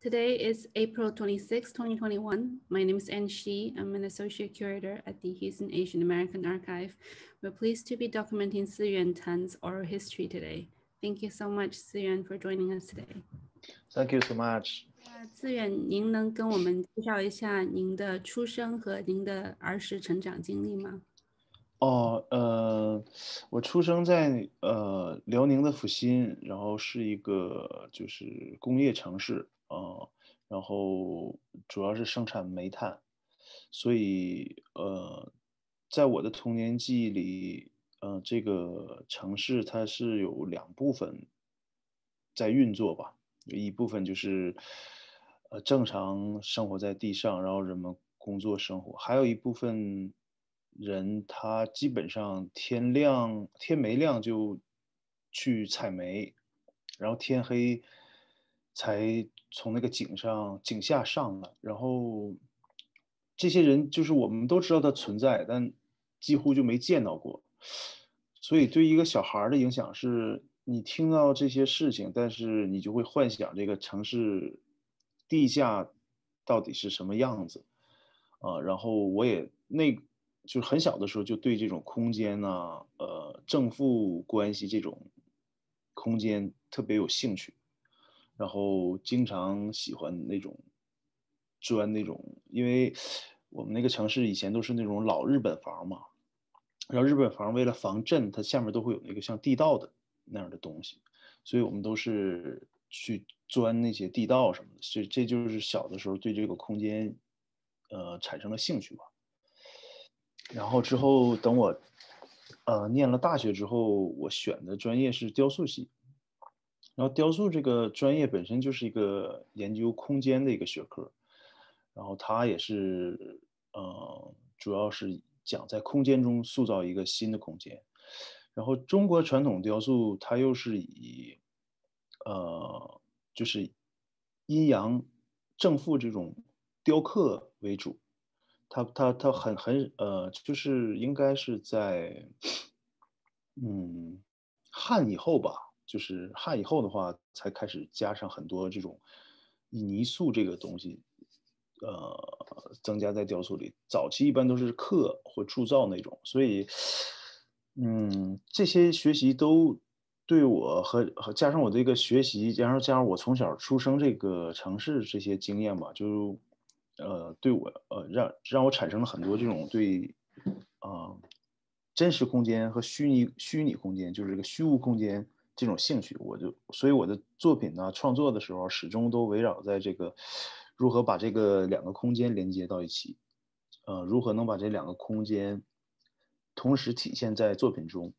Today is April 26, 2021. My name is Anne Shi. I'm an associate curator at the Houston Asian American Archive. We're pleased to be documenting Siyuan Tan's oral history today. Thank you so much, Siyuan, for joining us today. Thank you so much. 资源，您能跟我们介绍一下您的出生和您的儿时成长经历吗？ 我出生在辽宁的阜新，然后是一个就是工业城市然后主要是生产煤炭，所以在我的童年记忆里，这个城市它是有两部分在运作吧，有一部分就是正常生活在地上，然后人们工作生活，还有一部分人他基本上天没亮就去采煤，然后天黑才从那个井下上来，然后这些人就是我们都知道他存在，但几乎就没见到过。所以对一个小孩儿的影响是，你听到这些事情，但是你就会幻想这个城市地下到底是什么样子然后我也就是很小的时候就对这种空间呐，正负关系这种空间特别有兴趣，然后经常喜欢那种钻那种，因为我们那个城市以前都是那种老日本房嘛，然后日本房为了防震，它下面都会有那个像地道的那样的东西，所以我们都是去钻那些地道什么的，所以这就是小的时候对这个空间产生了兴趣吧。然后之后等我念了大学之后，我选的专业是雕塑系。然后雕塑这个专业本身就是一个研究空间的一个学科，然后它也是主要是讲在空间中塑造一个新的空间。然后中国传统雕塑它又是以就是阴阳正负这种雕刻为主，它就是应该是在汉以后吧，就是汉以后的话，才开始加上很多这种以泥塑这个东西，增加在雕塑里。早期一般都是刻或铸造那种，所以，这些学习都对我和加上我这个学习，加上我从小出生这个城市这些经验吧，就对我让我产生了很多这种对真实空间和虚拟空间，就是这个虚无空间这种兴趣，所以我的作品呢，创作的时候始终都围绕在这个如何把这个两个空间连接到一起，如何能把这两个空间同时体现在作品中，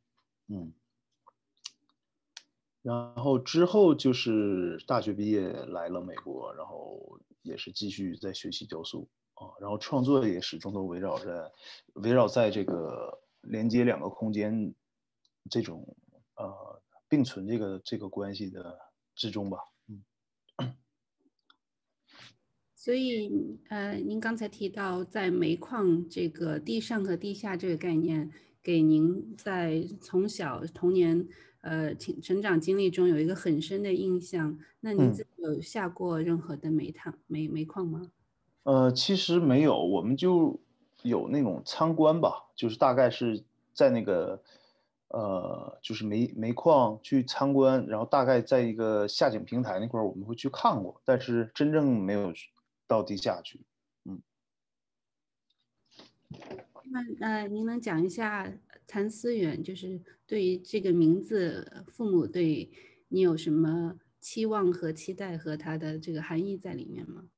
然后之后就是大学毕业来了美国，然后也是继续在学习雕塑然后创作也始终都围绕在这个连接两个空间这种并存这个关系的之中吧。 所以，您刚才提到在煤矿这个地上和地下这个概念，给您在从小童年成长经历中有一个很深的印象。那您自己有下过任何的煤矿吗？ 其实没有，我们就有那种参观吧，就是大概是在那个就是煤矿去参观，然后大概在一个下井平台那块儿我们会去看过，但是真正没有到地下去。 那您能讲一下谭思远，就是对于这个名字，父母对你有什么期望和期待和它的这个含义在里面吗？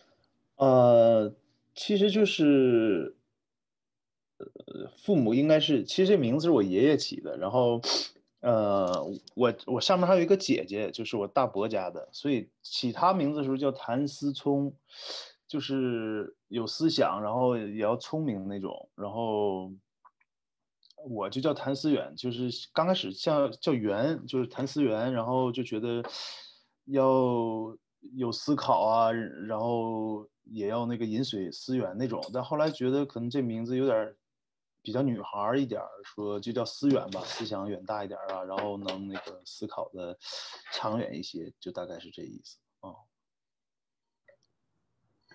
其实就是父母应该是，其实这名字是我爷爷起的，然后我上面还有一个姐姐，就是我大伯家的，所以起他名字的时候叫谭思聪，就是有思想，然后也要聪明那种，然后我就叫谭思远，就是刚开始叫圆，就是谭思源，然后就觉得要有思考啊，然后也要那个饮水思源那种，但后来觉得可能这名字有点比较女孩一点，说就叫思远吧，思想远大一点啊，然后能那个思考的长远一些，就大概是这意思啊。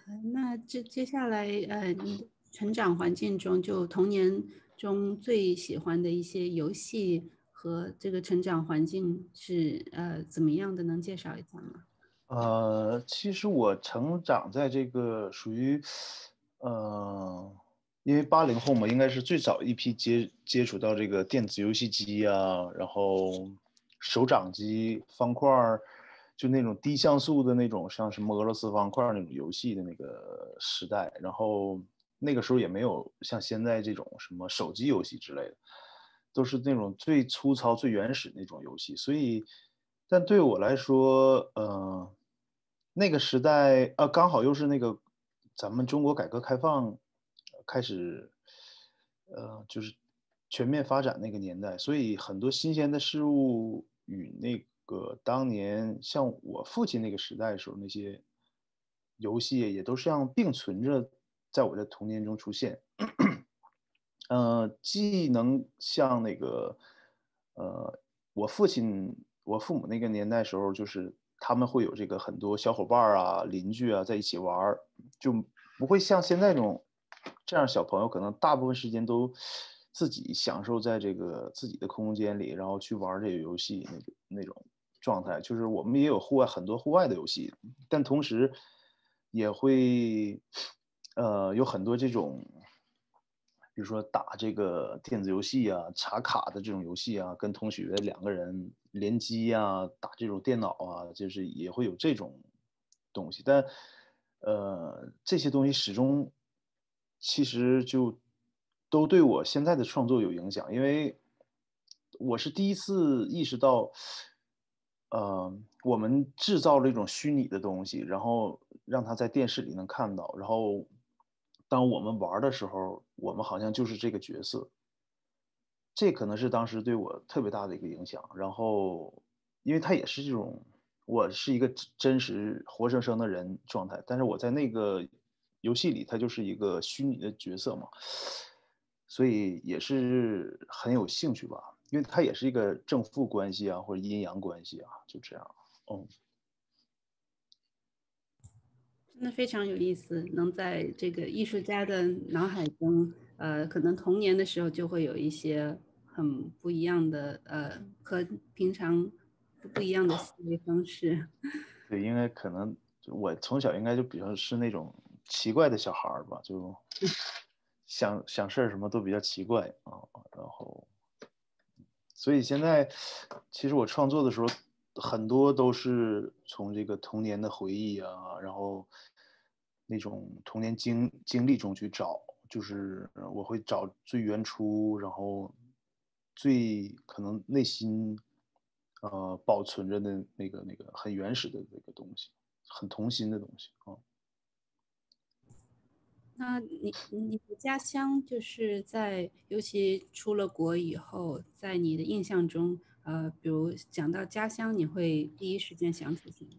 那接下来你的成长环境中，就童年中最喜欢的一些游戏和这个成长环境是怎么样的？能介绍一下吗？ 其实我成长在这个属于，呃，因为80后嘛，应该是最早一批接触到这个电子游戏机啊，然后手掌机、方块儿，就那种低像素的那种，像什么俄罗斯方块儿那种游戏的那个时代。然后那个时候也没有像现在这种什么手机游戏之类的，都是那种最粗糙、最原始那种游戏。所以，但对我来说，那个时代，刚好又是那个咱们中国改革开放开始，就是全面发展那个年代，所以很多新鲜的事物与那个当年像我父亲那个时代的时候，那些游戏也都是像并存着在我的童年中出现。既能像那个，呃，我父母那个年代时候，就是他们会有这个很多小伙伴儿啊、邻居啊在一起玩儿，就不会像现在这样小朋友可能大部分时间都自己享受在这个自己的空间里，然后去玩儿这个游戏那种状态。就是我们也有很多户外的游戏，但同时也会，有很多这种，比如说打这个电子游戏啊、插卡的这种游戏啊，跟同学2个人联机啊，打这种电脑啊，就是也会有这种东西。但这些东西始终其实就都对我现在的创作有影响，因为我是第一次意识到，我们制造了一种虚拟的东西，然后让它在电视里能看到，然后当我们玩儿的时候，我们好像就是这个角色。这可能是当时对我特别大的一个影响。然后，因为它也是这种，我是一个真实活生生的人状态，但是我在那个游戏里，它就是一个虚拟的角色嘛，所以也是很有兴趣吧。因为它也是一个正负关系啊，或者阴阳关系啊，就这样。嗯。 真的非常有意思，能在这个艺术家的脑海中，可能童年的时候就会有一些很不一样的，和平常不一样的思维方式。 对，因为可能我从小应该就比较是那种奇怪的小孩儿吧，就想事儿什么都比较奇怪啊，然后所以现在其实我创作的时候，很多都是从这个童年的回忆啊，然后那种童年经历中去找，就是我会找最原初，然后最可能内心保存着的那个很原始的那个东西，很童心的东西啊。 那你的家乡就是在，尤其出了国以后，在你的印象中，比如讲到家乡，你会第一时间想起什么？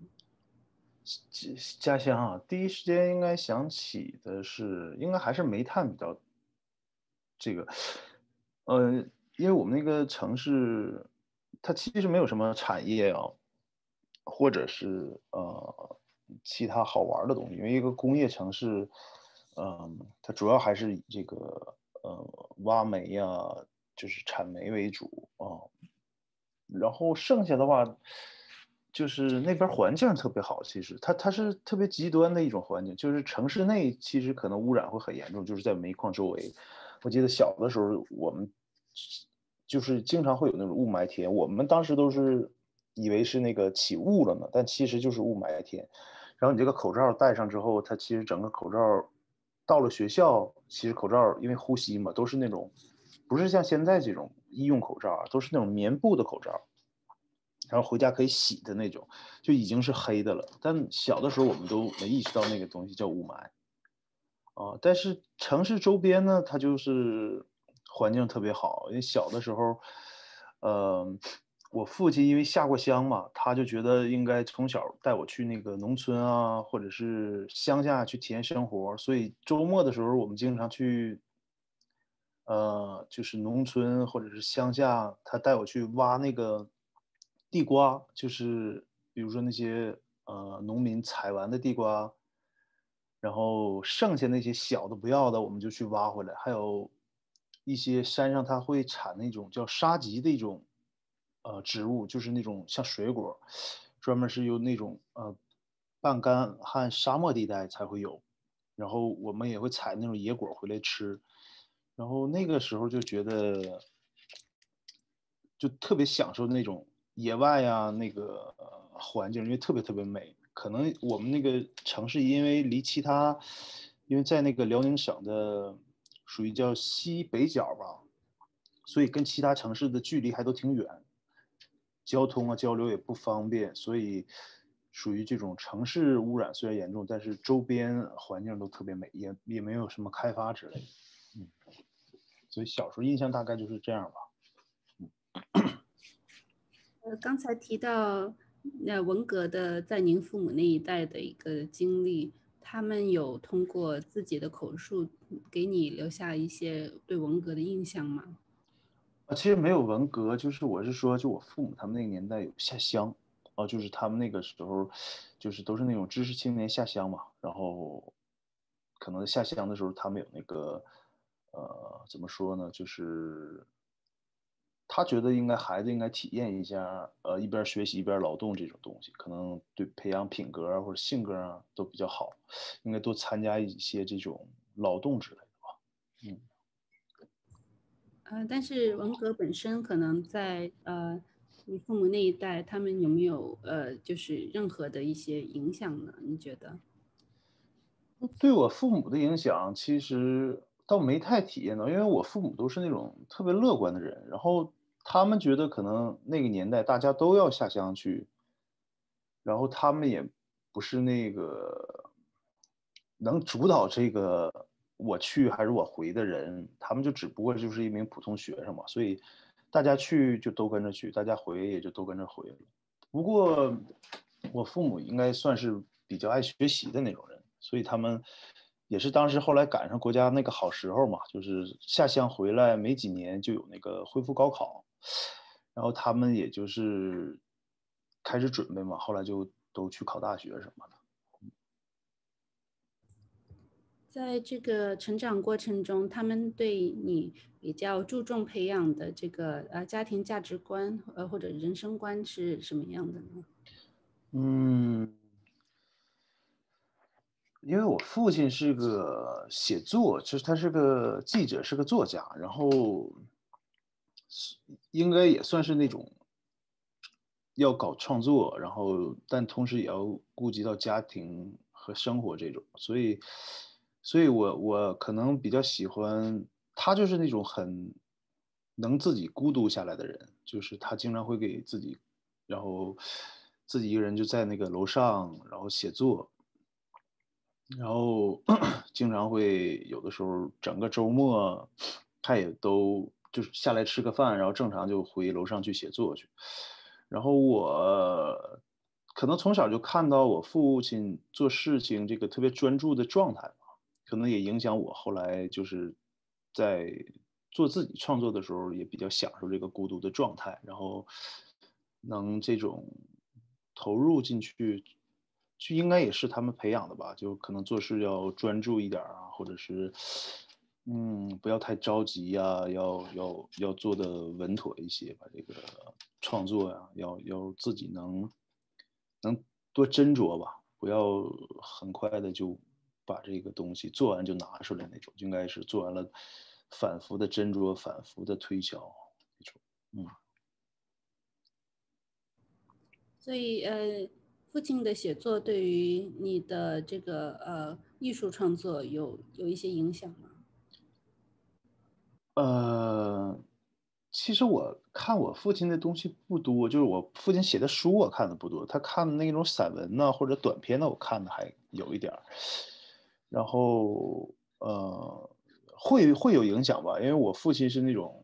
家乡啊，第一时间应该想起的是，应该还是煤炭比较这个，呃，因为我们那个城市，它其实没有什么产业啊，或者是其他好玩儿的东西。因为一个工业城市，它主要还是以这个挖煤呀，就是产煤为主啊。然后剩下的话，就是那边儿环境特别好，其实它是特别极端的一种环境，就是城市内其实可能污染会很严重，就是在煤矿周围。我记得小的时候，我们就是经常会有那种雾霾天，我们当时都是以为是那个起雾了呢，但其实就是雾霾天。然后你这个口罩戴上之后，它其实整个口罩到了学校，其实口罩因为呼吸嘛，都是那种不是像现在这种医用口罩啊，都是那种棉布的口罩，然后回家可以洗的那种，就已经是黑的了。但小的时候我们都没意识到那个东西叫雾霾。但是城市周边呢，它就是环境特别好。因为小的时候，呃，我父亲因为下过乡嘛，他就觉得应该从小带我去那个农村啊，或者是乡下去体验生活。所以周末的时候，我们经常去，就是农村或者是乡下，他带我去挖那个地瓜，就是比如说那些农民采完的地瓜， 然后剩下那些小的不要的，我们就去挖回来。还有一些山上它会产那种叫沙棘的一种植物，就是那种像水果，专门是由那种半干旱沙漠地带才会有。然后我们也会采那种野果回来吃，然后那个时候就觉得，就特别享受那种野外啊那个环境，因为特别特别美。可能我们那个城市因为离其他，因为在那个辽宁省的属于叫西北角吧，所以跟其他城市的距离还都挺远，交通啊交流也不方便，所以属于这种城市污染虽然严重，但是周边环境都特别美，也没有什么开发之类的。嗯，所以小时候印象大概就是这样吧。 刚才提到文革的在您父母那一代的一个经历，他们有通过自己的口述给你留下一些对文革的印象吗？ 其实没有文革，就是我是说，就我父母他们那个年代有下乡，就是他们那个时候，就是都是那种知识青年下乡嘛，然后可能下乡的时候，他们有那个，怎么说呢，就是他觉得孩子应该体验一下，一边学习一边劳动这种东西，可能对培养品格啊或者性格啊都比较好，应该多参加一些这种劳动之类的吧。嗯。 但是文革本身可能在你父母那一代，他们有没有就是任何的一些影响呢？你觉得？ 对我父母的影响，其实倒没太体验到，因为我父母都是那种特别乐观的人，然后他们觉得可能那个年代大家都要下乡去，然后他们也不是那个能主导这个我去还是我回的人，他们就只不过就是一名普通学生嘛，所以大家去就都跟着去，大家回也就都跟着回了。不过我父母应该算是比较爱学习的那种人，所以他们也是当时后来赶上国家那个好时候嘛，就是下乡回来没几年就有那个恢复高考，然后他们也就是开始准备嘛，后来就都去考大学什么的。 在这个成长过程中，他们对你比较注重培养的这个家庭价值观或者人生观是什么样的呢？ 嗯，因为我父亲是个写作，就是他是个记者，是个作家，然后应该也算是那种要搞创作，然后但同时也要顾及到家庭和生活这种，所以我可能比较喜欢他，就是那种很能自己孤独下来的人，就是他经常会给自己，然后自己一个人就在那个楼上，然后写作，然后经常会有的时候整个周末，他也都就是下来吃个饭，然后正常就回楼上去写作去。然后我可能从小就看到我父亲做事情这个特别专注的状态吧，可能也影响我后来就是在做自己创作的时候也比较享受这个孤独的状态，然后能这种投入进去，就应该也是他们培养的吧，就可能做事要专注一点儿啊，或者是不要太着急呀，要做的稳妥一些，把这个创作呀，要自己能多斟酌吧，不要很快的就把这个东西做完就拿出来那种，应该是做完了，反复的斟酌，反复的推敲那种。嗯。 所以父亲的写作对于你的这个艺术创作有一些影响吗？ 呃，其实我看我父亲的东西不多，就是我父亲写的书我看的不多，他看的那种散文呐、或者短篇的我看的还有一点儿。然后会有影响吧，因为我父亲是那种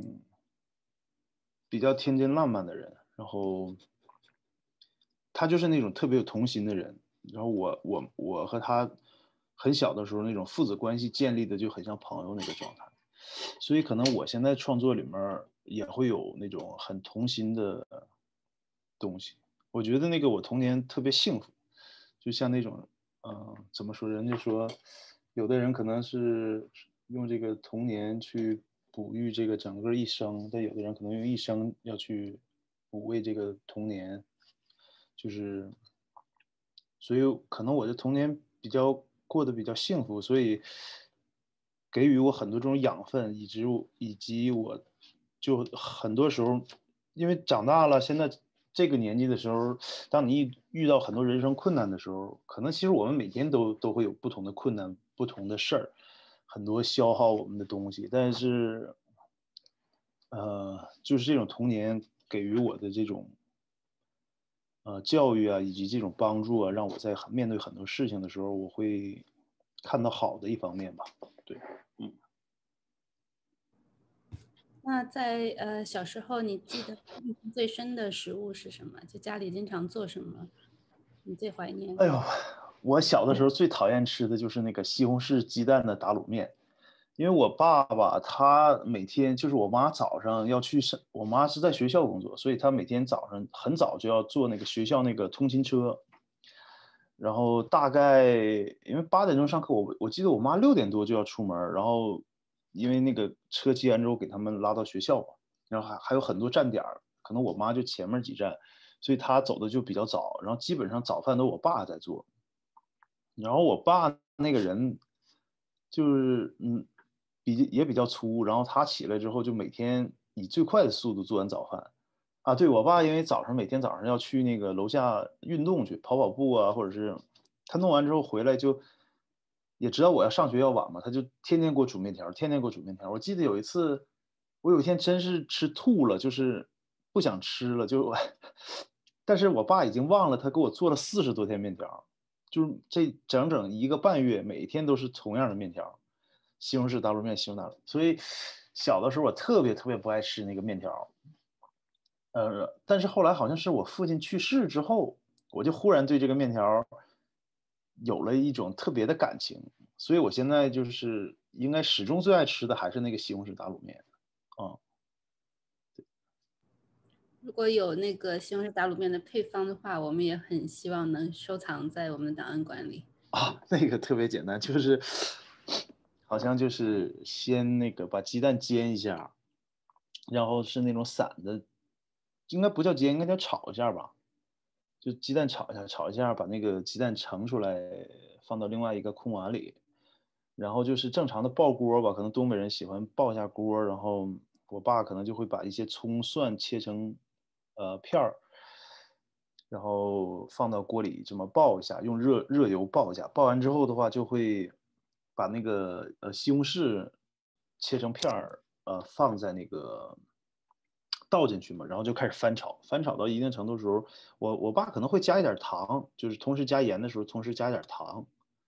比较天真烂漫的人，然后他就是那种特别有童心的人。然后我和他很小的时候那种父子关系建立的就很像朋友那个状态。所以可能我现在创作里面也会有那种很童心的东西。我觉得那个我童年特别幸福，就像那种怎么说？人家说，有的人可能是用这个童年去哺育这个整个一生，但有的人可能用一生要去抚慰这个童年，就是，所以可能我的童年过得比较幸福，所以给予我很多这种养分，以及我就很多时候，因为长大了，现在这个年纪的时候，当你遇到很多人生困难的时候，可能其实我们每天都会有不同的困难、不同的事儿，很多消耗我们的东西，但是，就是这种童年给予我的这种教育啊，以及这种帮助啊，让我在面对很多事情的时候，我会看到好的一方面吧。对，嗯。 那在小时候，你记得印象最深的食物是什么？就家里经常做什么，你最怀念？ 哎呦，我小的时候最讨厌吃的就是那个西红柿鸡蛋的打卤面，因为我爸爸他每天就是我妈早上要去上，我妈是在学校工作，所以她每天早上很早就要坐那个学校那个通勤车，然后大概因为8点钟上课，我记得我妈6点多就要出门儿，然后因为那个车接完之后给他们拉到学校嘛，然后还有很多站点儿，可能我妈就前面几站，所以她走的就比较早，然后基本上早饭都我爸在做。然后我爸那个人就是也比较粗，然后他起来之后就每天以最快的速度做完早饭。啊，对，我爸因为每天早上要去那个楼下运动去跑步啊，或者是他弄完之后回来就也知道我要上学要晚嘛，他就天天给我煮面条，天天给我煮面条。我记得有一次，我有一天真是吃吐了，就是不想吃了，就但是我爸已经忘了他给我做了40多天面条，就是这整整1个半月，每天都是同样的面条，西红柿打卤面，西红柿打卤。所以小的时候我特别特别不爱吃那个面条，但是后来好像是我父亲去世之后，我就忽然对这个面条有了一种特别的感情，所以我现在就是应该始终最爱吃的还是那个西红柿打卤面。啊、 如果有那个西红柿打卤面的配方的话，我们也很希望能收藏在我们的档案馆里。 那个特别简单，就是好像就是先那个把鸡蛋煎一下，然后是那种散的，应该不叫煎，应该叫炒一下吧。就鸡蛋炒一下，炒一下，把那个鸡蛋盛出来，放到另外一个空碗里，然后就是正常的爆锅吧，可能东北人喜欢爆一下锅，然后我爸可能就会把一些葱蒜切成片儿，然后放到锅里这么爆一下，用热油爆一下，爆完之后的话就会把那个西红柿切成片儿，放在那个倒进去嘛，然后就开始翻炒，翻炒到一定程度的时候，我爸可能会加一点糖，就是同时加盐的时候，同时加一点糖，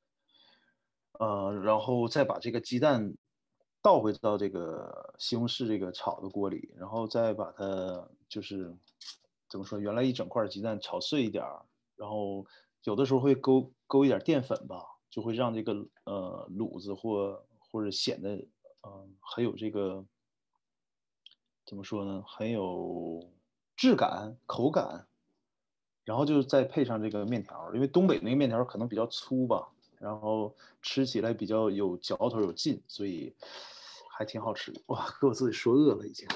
然后再把这个鸡蛋倒回到这个西红柿这个炒的锅里，然后再把它就是怎么说，原来一整块鸡蛋炒碎一点儿，然后有的时候会勾一点淀粉吧，就会让这个卤子或者显得很有这个怎么说呢，很有质感、口感，然后就再配上这个面条，因为东北那个面条可能比较粗吧，然后吃起来比较有嚼头、有劲，所以还挺好吃的。哇，给我自己说饿了已经。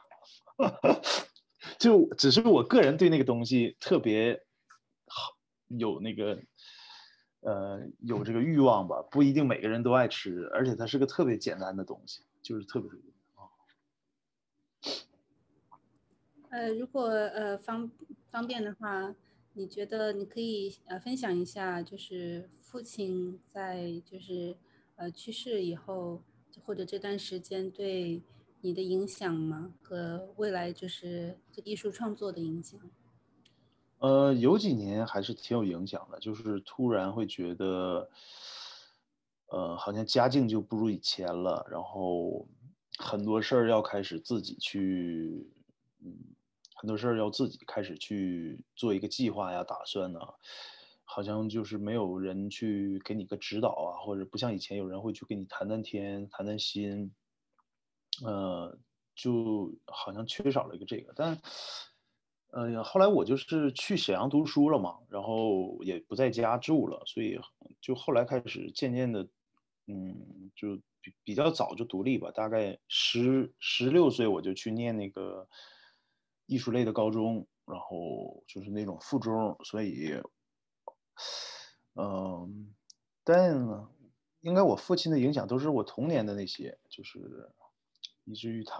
就只是我个人对那个东西特别好，有那个有这个欲望吧，不一定每个人都爱吃，而且它是个特别简单的东西，就是特别特别。 如果方便的话，你觉得你可以分享一下，就是父亲在去世以后，或者这段时间对你的影响吗？和未来就是这艺术创作的影响？ 有几年还是挺有影响的，就是突然会觉得，好像家境就不如以前了，然后很多事儿要开始自己去，嗯，很多事儿要自己开始去做一个计划呀、打算呐，好像就是没有人去给你个指导啊，或者不像以前有人会去给你谈谈天、谈谈心，就好像缺少了一个这个，但，后来我就是去沈阳读书了嘛，然后也不在家住了，所以就后来开始渐渐的，就比较早就独立吧，大概16岁我就去念那个艺术类的高中，然后就是那种附中，所以，嗯，但应该我父亲的影响都是我童年的那些，就是以至于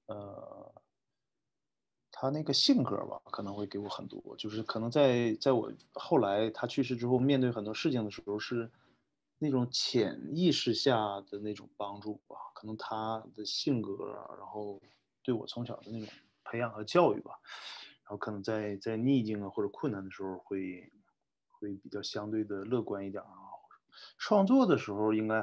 他那个性格吧，可能会给我很多，就是可能在我后来他去世之后，面对很多事情的时候，是那种潜意识下的那种帮助吧。可能他的性格啊，然后对我从小的那种培养和教育吧，然后可能在逆境啊或者困难的时候会比较相对的乐观一点啊。创作的时候应该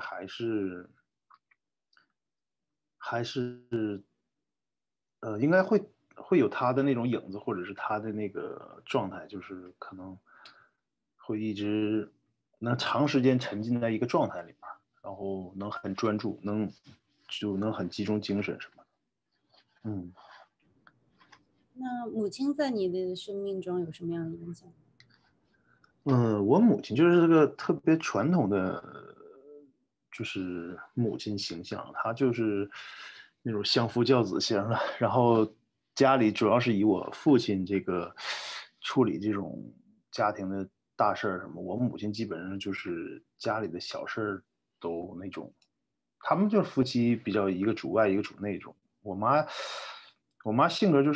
还是应该会有他的那种影子，或者是他的那个状态，就是可能会一直能长时间沉浸在一个状态里边儿，然后能很专注，就能很集中精神什么的。嗯。 那母亲在你的生命中有什么样的影响？ 我母亲就是这个特别传统的，就是母亲形象，她就是那种相夫教子型的，然后家里主要是以我父亲这个处理这种家庭的大事儿什么，我母亲基本上就是家里的小事儿都那种，他们就是夫妻比较一个主外一个主内这种。我妈性格就是，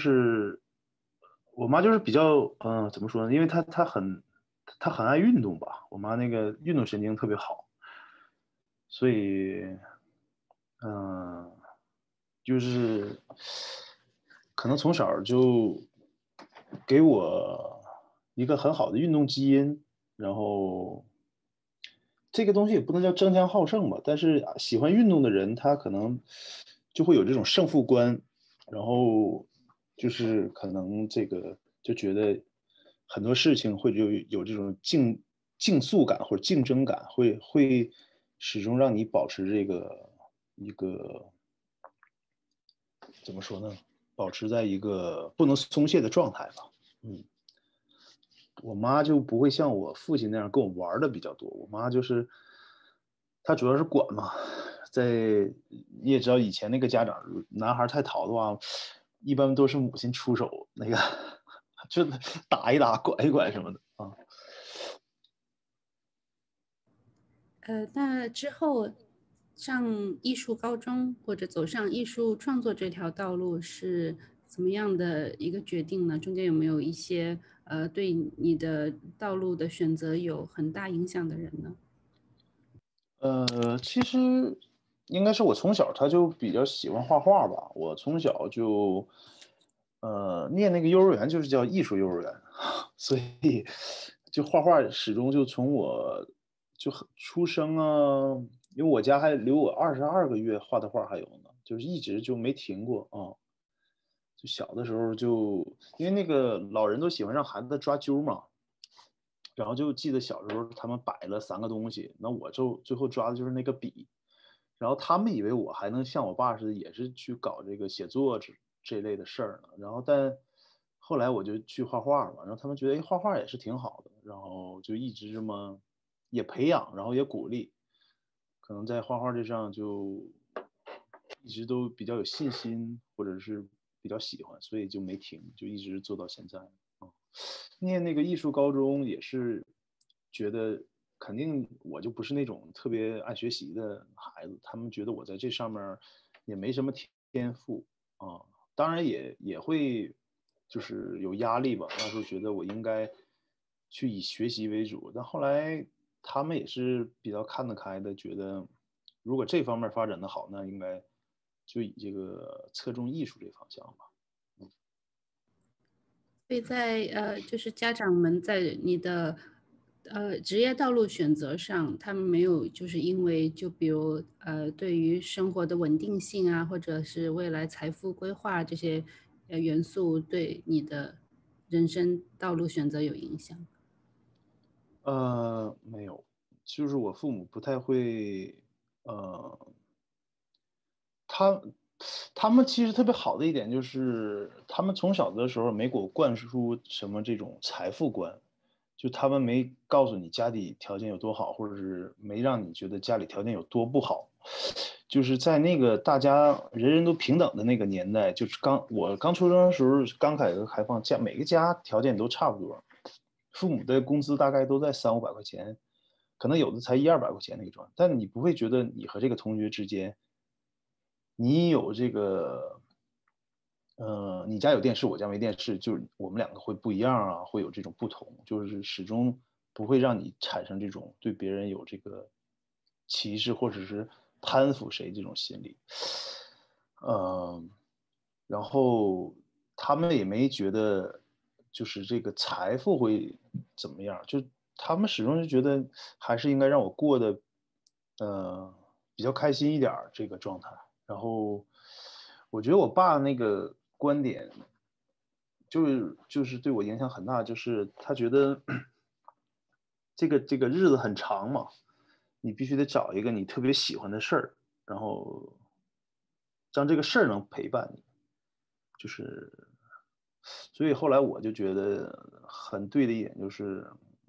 我妈就是比较，怎么说呢？因为她很爱运动吧，我妈那个运动神经特别好，所以，嗯、就是可能从小就给我一个很好的运动基因，然后这个东西也不能叫争强好胜吧，但是喜欢运动的人，他可能就会有这种胜负观，然后就是可能这个就觉得很多事情会有这种竞速感或者竞争感，会始终让你保持这个一个怎么说呢？保持在一个不能松懈的状态吧。嗯。我妈就不会像我父亲那样跟我玩的比较多，我妈就是她主要是管嘛，你也知道以前那个家长，男孩太淘的话，一般都是母亲出手，那个就打一打、管一管什么的啊。 那之后上艺术高中或者走上艺术创作这条道路是怎么样的一个决定呢？中间有没有一些对你的道路的选择有很大影响的人呢？ 其实应该是我从小他就比较喜欢画画吧。我从小就，念那个幼儿园就是叫艺术幼儿园，所以就画画始终就从我就很出生啊，因为我家还留我22个月画的画还有呢，就是一直就没停过啊。就小的时候就因为那个老人都喜欢让孩子抓阄嘛，然后就记得小时候他们摆了3个东西，那我就最后抓的就是那个笔，然后他们以为我还能像我爸似的，也是去搞这个写作这类的事儿呢。然后但后来我就去画画嘛，然后他们觉得，哎，画画也是挺好的，然后就一直这么也培养，然后也鼓励，可能在画画这上就一直都比较有信心，或者是比较喜欢，所以就没停，就一直做到现在。念那个艺术高中也是觉得肯定我就不是那种特别爱学习的孩子，他们觉得我在这上面也没什么天赋啊，当然也会就是有压力吧，那时候觉得我应该去以学习为主，但后来他们也是比较看得开的，觉得如果这方面发展的好，那应该就以这个侧重艺术这方向吧。 所以在就是家长们在你的职业道路选择上，他们没有就是因为就比如对于生活的稳定性啊，或者是未来财富规划这些元素对你的人生道路选择有影响。 没有，就是我父母不太会，呃，他他们其实特别好的一点就是，他们从小的时候没给我灌输什么这种财富观， 就他们没告诉你家里条件有多好，或者是没让你觉得家里条件有多不好。就是在那个大家人人都平等的那个年代，就是我刚出生的时候，刚改革开放，每个家条件都差不多，父母的工资大概都在300-500块钱，可能有的才100-200块钱那种，但你不会觉得你和这个同学之间，你有这个，你家有电视，我家没电视，就是我们两个会不一样啊，会有这种不同，就是始终不会让你产生这种对别人有这个歧视或者是攀附谁这种心理。嗯，然后他们也没觉得就是这个财富会怎么样，就他们始终是觉得还是应该让我过得，比较开心一点儿这个状态。然后我觉得我爸那个观点，就是对我影响很大，就是他觉得这个日子很长嘛，你必须得找一个你特别喜欢的事儿，然后让这个事儿能陪伴你。就是，所以后来我就觉得很对的一点就是，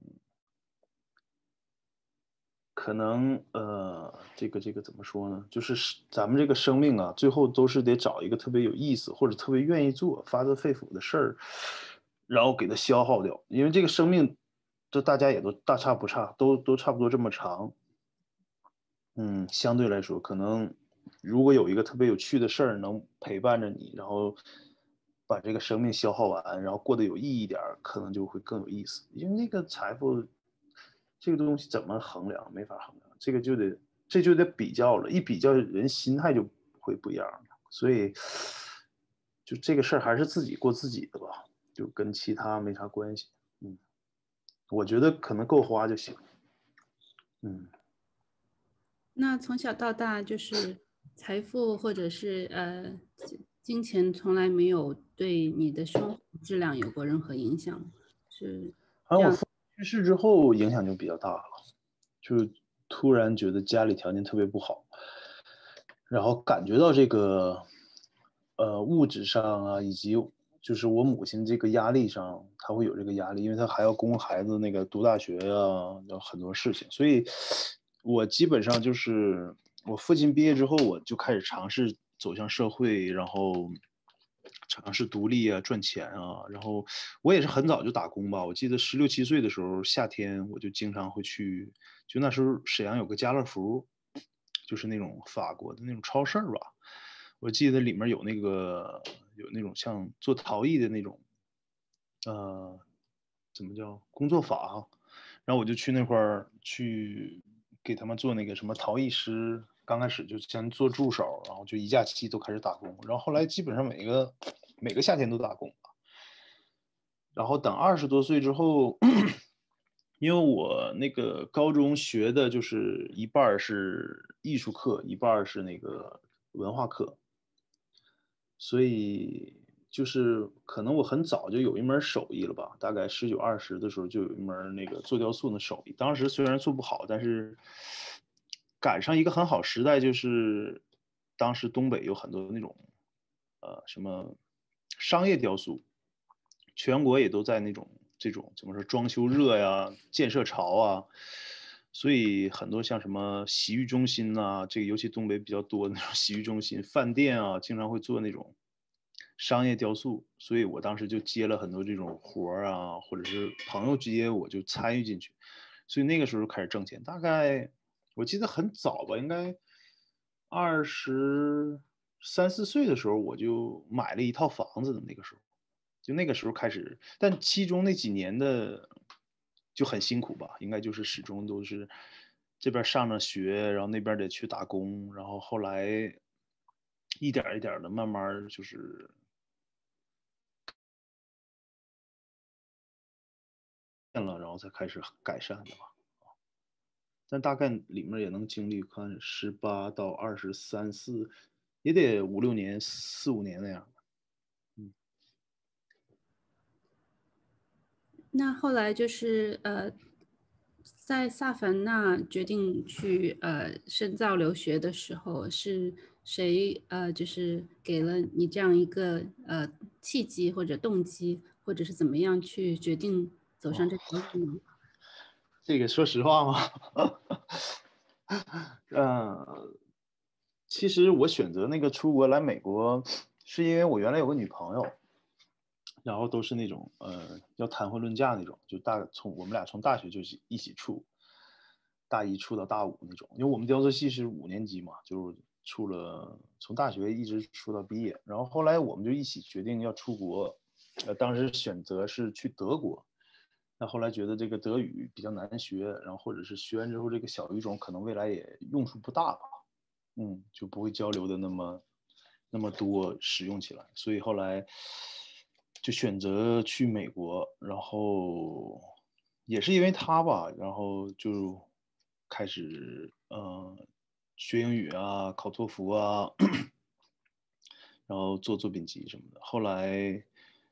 可能这个怎么说呢？就是咱们这个生命啊，最后都是得找一个特别有意思或者特别愿意做、发自肺腑的事儿，然后给它消耗掉。因为这个生命，这大家也都大差不差，都差不多这么长。相对来说，可能如果有一个特别有趣的事儿能陪伴着你，然后把这个生命消耗完，然后过得有意义一点儿，可能就会更有意思。因为那个财富这个东西怎么衡量？没法衡量，这就得比较了，一比较人心态就会不一样了。所以，就这个事儿还是自己过自己的吧，就跟其他没啥关系。嗯，我觉得可能够花就行。嗯。 那从小到大就是财富或者是金钱从来没有对你的生活质量有过任何影响，是好像我父亲去世之后影响就比较大了，就突然觉得家里条件特别不好，然后感觉到这个，物质上啊，以及就是我母亲这个压力上，她会有这个压力，因为她还要供孩子那个读大学呀，有很多事情，所以我基本上就是我父亲毕业之后，我就开始尝试走向社会，然后尝试独立啊，赚钱啊，然后我也是很早就打工吧，我记得16、17岁的时候，夏天我就经常会去，就那时候沈阳有个家乐福，就是那种法国的那种超市吧，我记得里面有那种像做陶艺的那种，呃，怎么叫工作坊啊，然后我就去那块儿去给他们做那个什么陶艺师，刚开始就先做助手，然后就一假期都开始打工，然后后来基本上每个夏天都打工，然后等20多岁之后，因为我那个高中学的就是一半儿是艺术课，一半儿是那个文化课，所以就是可能我很早就有一门手艺了吧，大概19、20的时候就有一门那个做雕塑的手艺。当时虽然做不好，但是赶上一个很好时代，就是当时东北有很多那种什么商业雕塑，全国也都在那种这种怎么说装修热呀、建设潮啊，所以很多像什么洗浴中心呐、这个尤其东北比较多的那种洗浴中心、饭店啊，经常会做那种商业雕塑，所以我当时就接了很多这种活儿啊，或者是朋友接我就参与进去，所以那个时候开始挣钱，大概我记得很早吧，应该23、24岁的时候我就买了一套房子的那个时候。就那个时候开始，但其中那几年的就很辛苦吧，应该就是始终都是这边上着学，然后那边得去打工，然后后来一点一点的慢慢就是变了，然后才开始改善的吧。但大概里面也能经历看18到23、24，也得5、6年、4、5年那样。 那后来就是在萨凡纳决定去深造留学的时候，是谁就是给了你这样一个契机或者动机，或者是怎么样去决定走上这条路呢？ 这个说实话嘛，其实我选择那个出国来美国，是因为我原来有个女朋友，然后都是那种要谈婚论嫁那种，就我们俩从大学就一起处，大一处到大五那种。因为我们雕塑系是5年级嘛，就是从大学一直处到毕业。然后后来我们就一起决定要出国，当时选择是去德国。那后来觉得这个德语比较难学，然后或者是学完之后这个小语种可能未来也用处不大吧，就不会交流的那么多使用起来，所以后来就选择去美国，然后也是因为他吧，然后就开始学英语啊，考托福啊，然后做作品集什么的。后来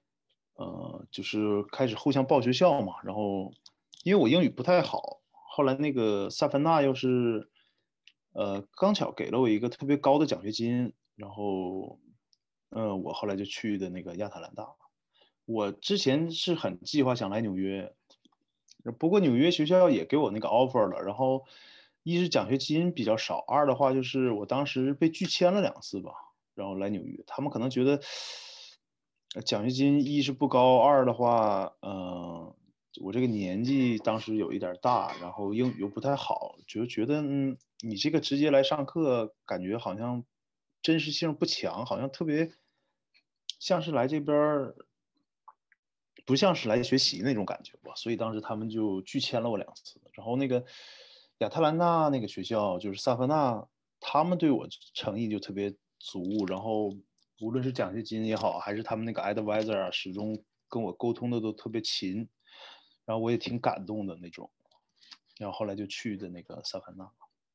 就是开始互相报学校嘛，然后因为我英语不太好，后来那个萨凡纳又是刚巧给了我一个特别高的奖学金，然后我后来就去的那个亚特兰大。我之前是很计划想来纽约，不过纽约学校也给我那个 offer 了，然后一是奖学金比较少，二的话就是我当时被拒签了2次吧，然后来纽约，他们可能觉得奖学金一是不高，二的话，我这个年纪当时有一点大，然后英语又不太好，就觉得你这个直接来上课，感觉好像真实性不强，好像特别像是来这边儿，不像是来学习那种感觉吧。所以当时他们就拒签了我2次。然后那个亚特兰大那个学校就是萨凡纳，他们对我诚意就特别足，然后无论是奖学金也好，还是他们那个 advisor 啊，始终跟我沟通的都特别勤，然后我也挺感动的那种。然后后来就去的那个萨凡纳。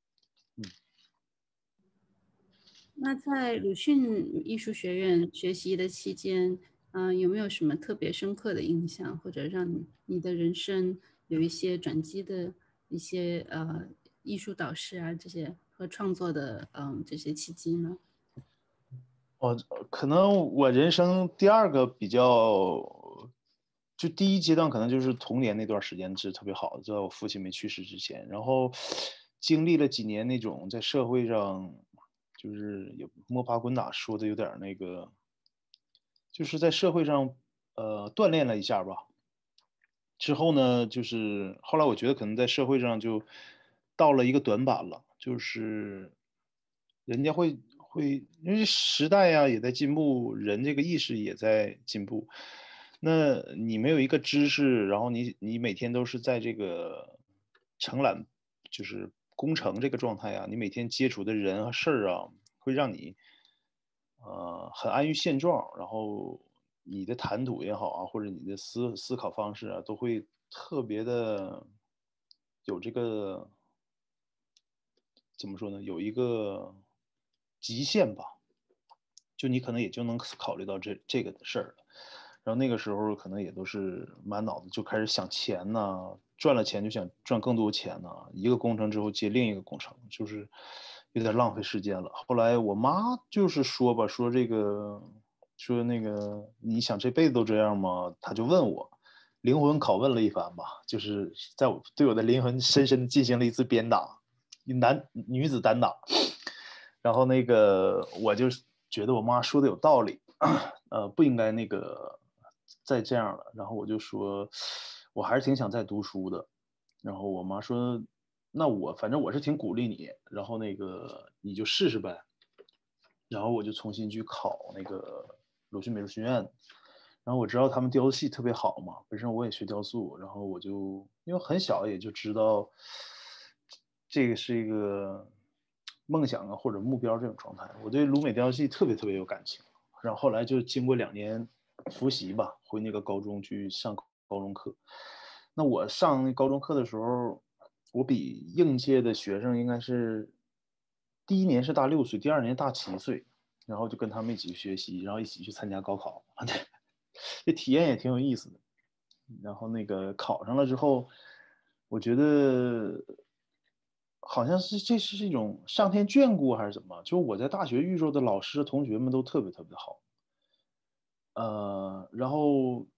那在鲁迅艺术学院学习的期间，有没有什么特别深刻的印象，或者让你的人生有一些转机的一些艺术导师啊，这些和创作的这些契机呢？ 可能我人生第二个比较，就第一阶段可能就是童年那段时间是特别好的，在我父亲没去世之前，然后经历了几年那种在社会上，就是也摸爬滚打，说的有点那个，就是在社会上锻炼了一下吧。之后呢，就是后来我觉得可能在社会上就到了一个短板了，就是人家会因为时代呀也在进步，人这个意识也在进步。那你没有一个知识，然后你每天都是在这个承揽，就是工程这个状态啊，你每天接触的人和事儿啊，会让你很安于现状，然后你的谈吐也好啊，或者你的思考方式啊，都会特别的有这个怎么说呢？有一个极限吧，就你可能也就能考虑到这个的事儿了。然后那个时候可能也都是满脑子就开始想钱呐，赚了钱就想赚更多钱呐，一个工程之后接另一个工程，就是有点浪费时间了。后来我妈就是说吧，说那个你想这辈子都这样吗？她就问我，灵魂拷问了一番吧，就是对我的灵魂深深进行了一次鞭打，女子单打。然后那个我就觉得我妈说的有道理，不应该那个再这样了。然后我就说，我还是挺想再读书的。然后我妈说，那反正我是挺鼓励你，然后那个你就试试呗。然后我就重新去考那个鲁迅美术学院。然后我知道他们雕塑系特别好嘛，本身我也学雕塑，然后我就因为很小也就知道这个是一个梦想啊或者目标这种状态，我对鲁美雕塑系特别特别有感情。然后后来就经过2年复习吧，回那个高中去上高中课。那我上那高中课的时候，我比应届的学生应该是第一年是大6岁，第2年大7岁，然后就跟他们一起学习，然后一起去参加高考，这体验也挺有意思的。然后那个考上了之后，我觉得好像这是一种上天眷顾还是怎么？就是我在大学遇到的老师同学们都特别特别好，然后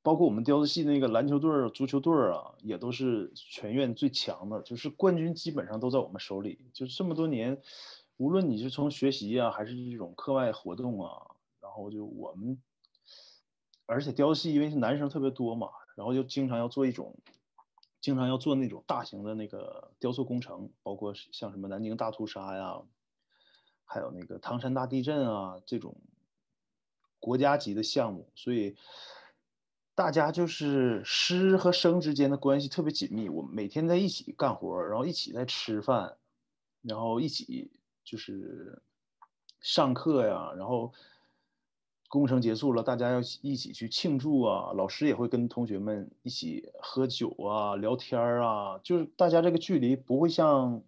包括我们雕塑系那个篮球队、足球队啊，也都是全院最强的，就是冠军基本上都在我们手里。就是这么多年，无论你是从学习啊，还是这种课外活动啊，然后就我们，而且雕塑系因为是男生特别多嘛，然后就经常要做那种大型的那个雕塑工程，包括像什么南京大屠杀呀，还有那个唐山大地震啊这种国家级的项目，所以大家就是师和生之间的关系特别紧密。我们每天在一起干活，然后一起在吃饭，然后一起就是上课呀，然后工程结束了，大家要一起去庆祝啊。老师也会跟同学们一起喝酒啊、聊天啊，就是大家这个距离不会像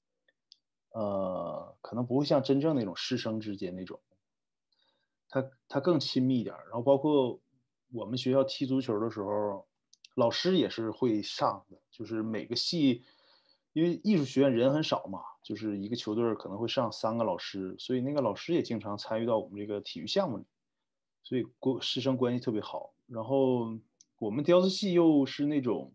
可能不会像真正那种师生之间那种，它更亲密一点儿。然后包括我们学校踢足球的时候，老师也是会上的，就是每个系，因为艺术学院人很少嘛，就是一个球队儿可能会上3个老师，所以那个老师也经常参与到我们这个体育项目里，所以师生关系特别好。然后我们雕塑系又是那种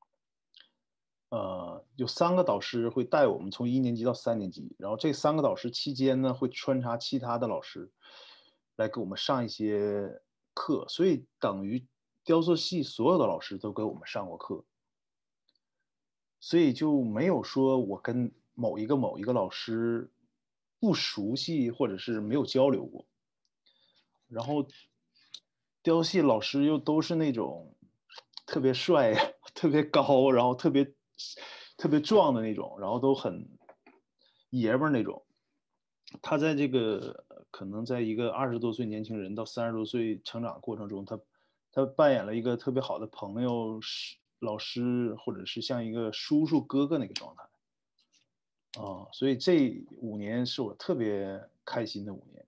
有3个导师会带我们从1年级到3年级，然后这3个导师期间呢，会穿插其他的老师来给我们上一些课，所以等于雕塑系所有的老师都给我们上过课，所以就没有说我跟某一个老师不熟悉或者是没有交流过。然后雕系老师又都是那种特别帅、特别高，然后特别壮的那种，然后都很爷们儿那种。他在这个可能在一个20多岁年轻人到30多岁成长过程中，他扮演了一个特别好的朋友、老师，或者是像一个叔叔哥哥那个状态啊，所以这5年是我特别开心的5年。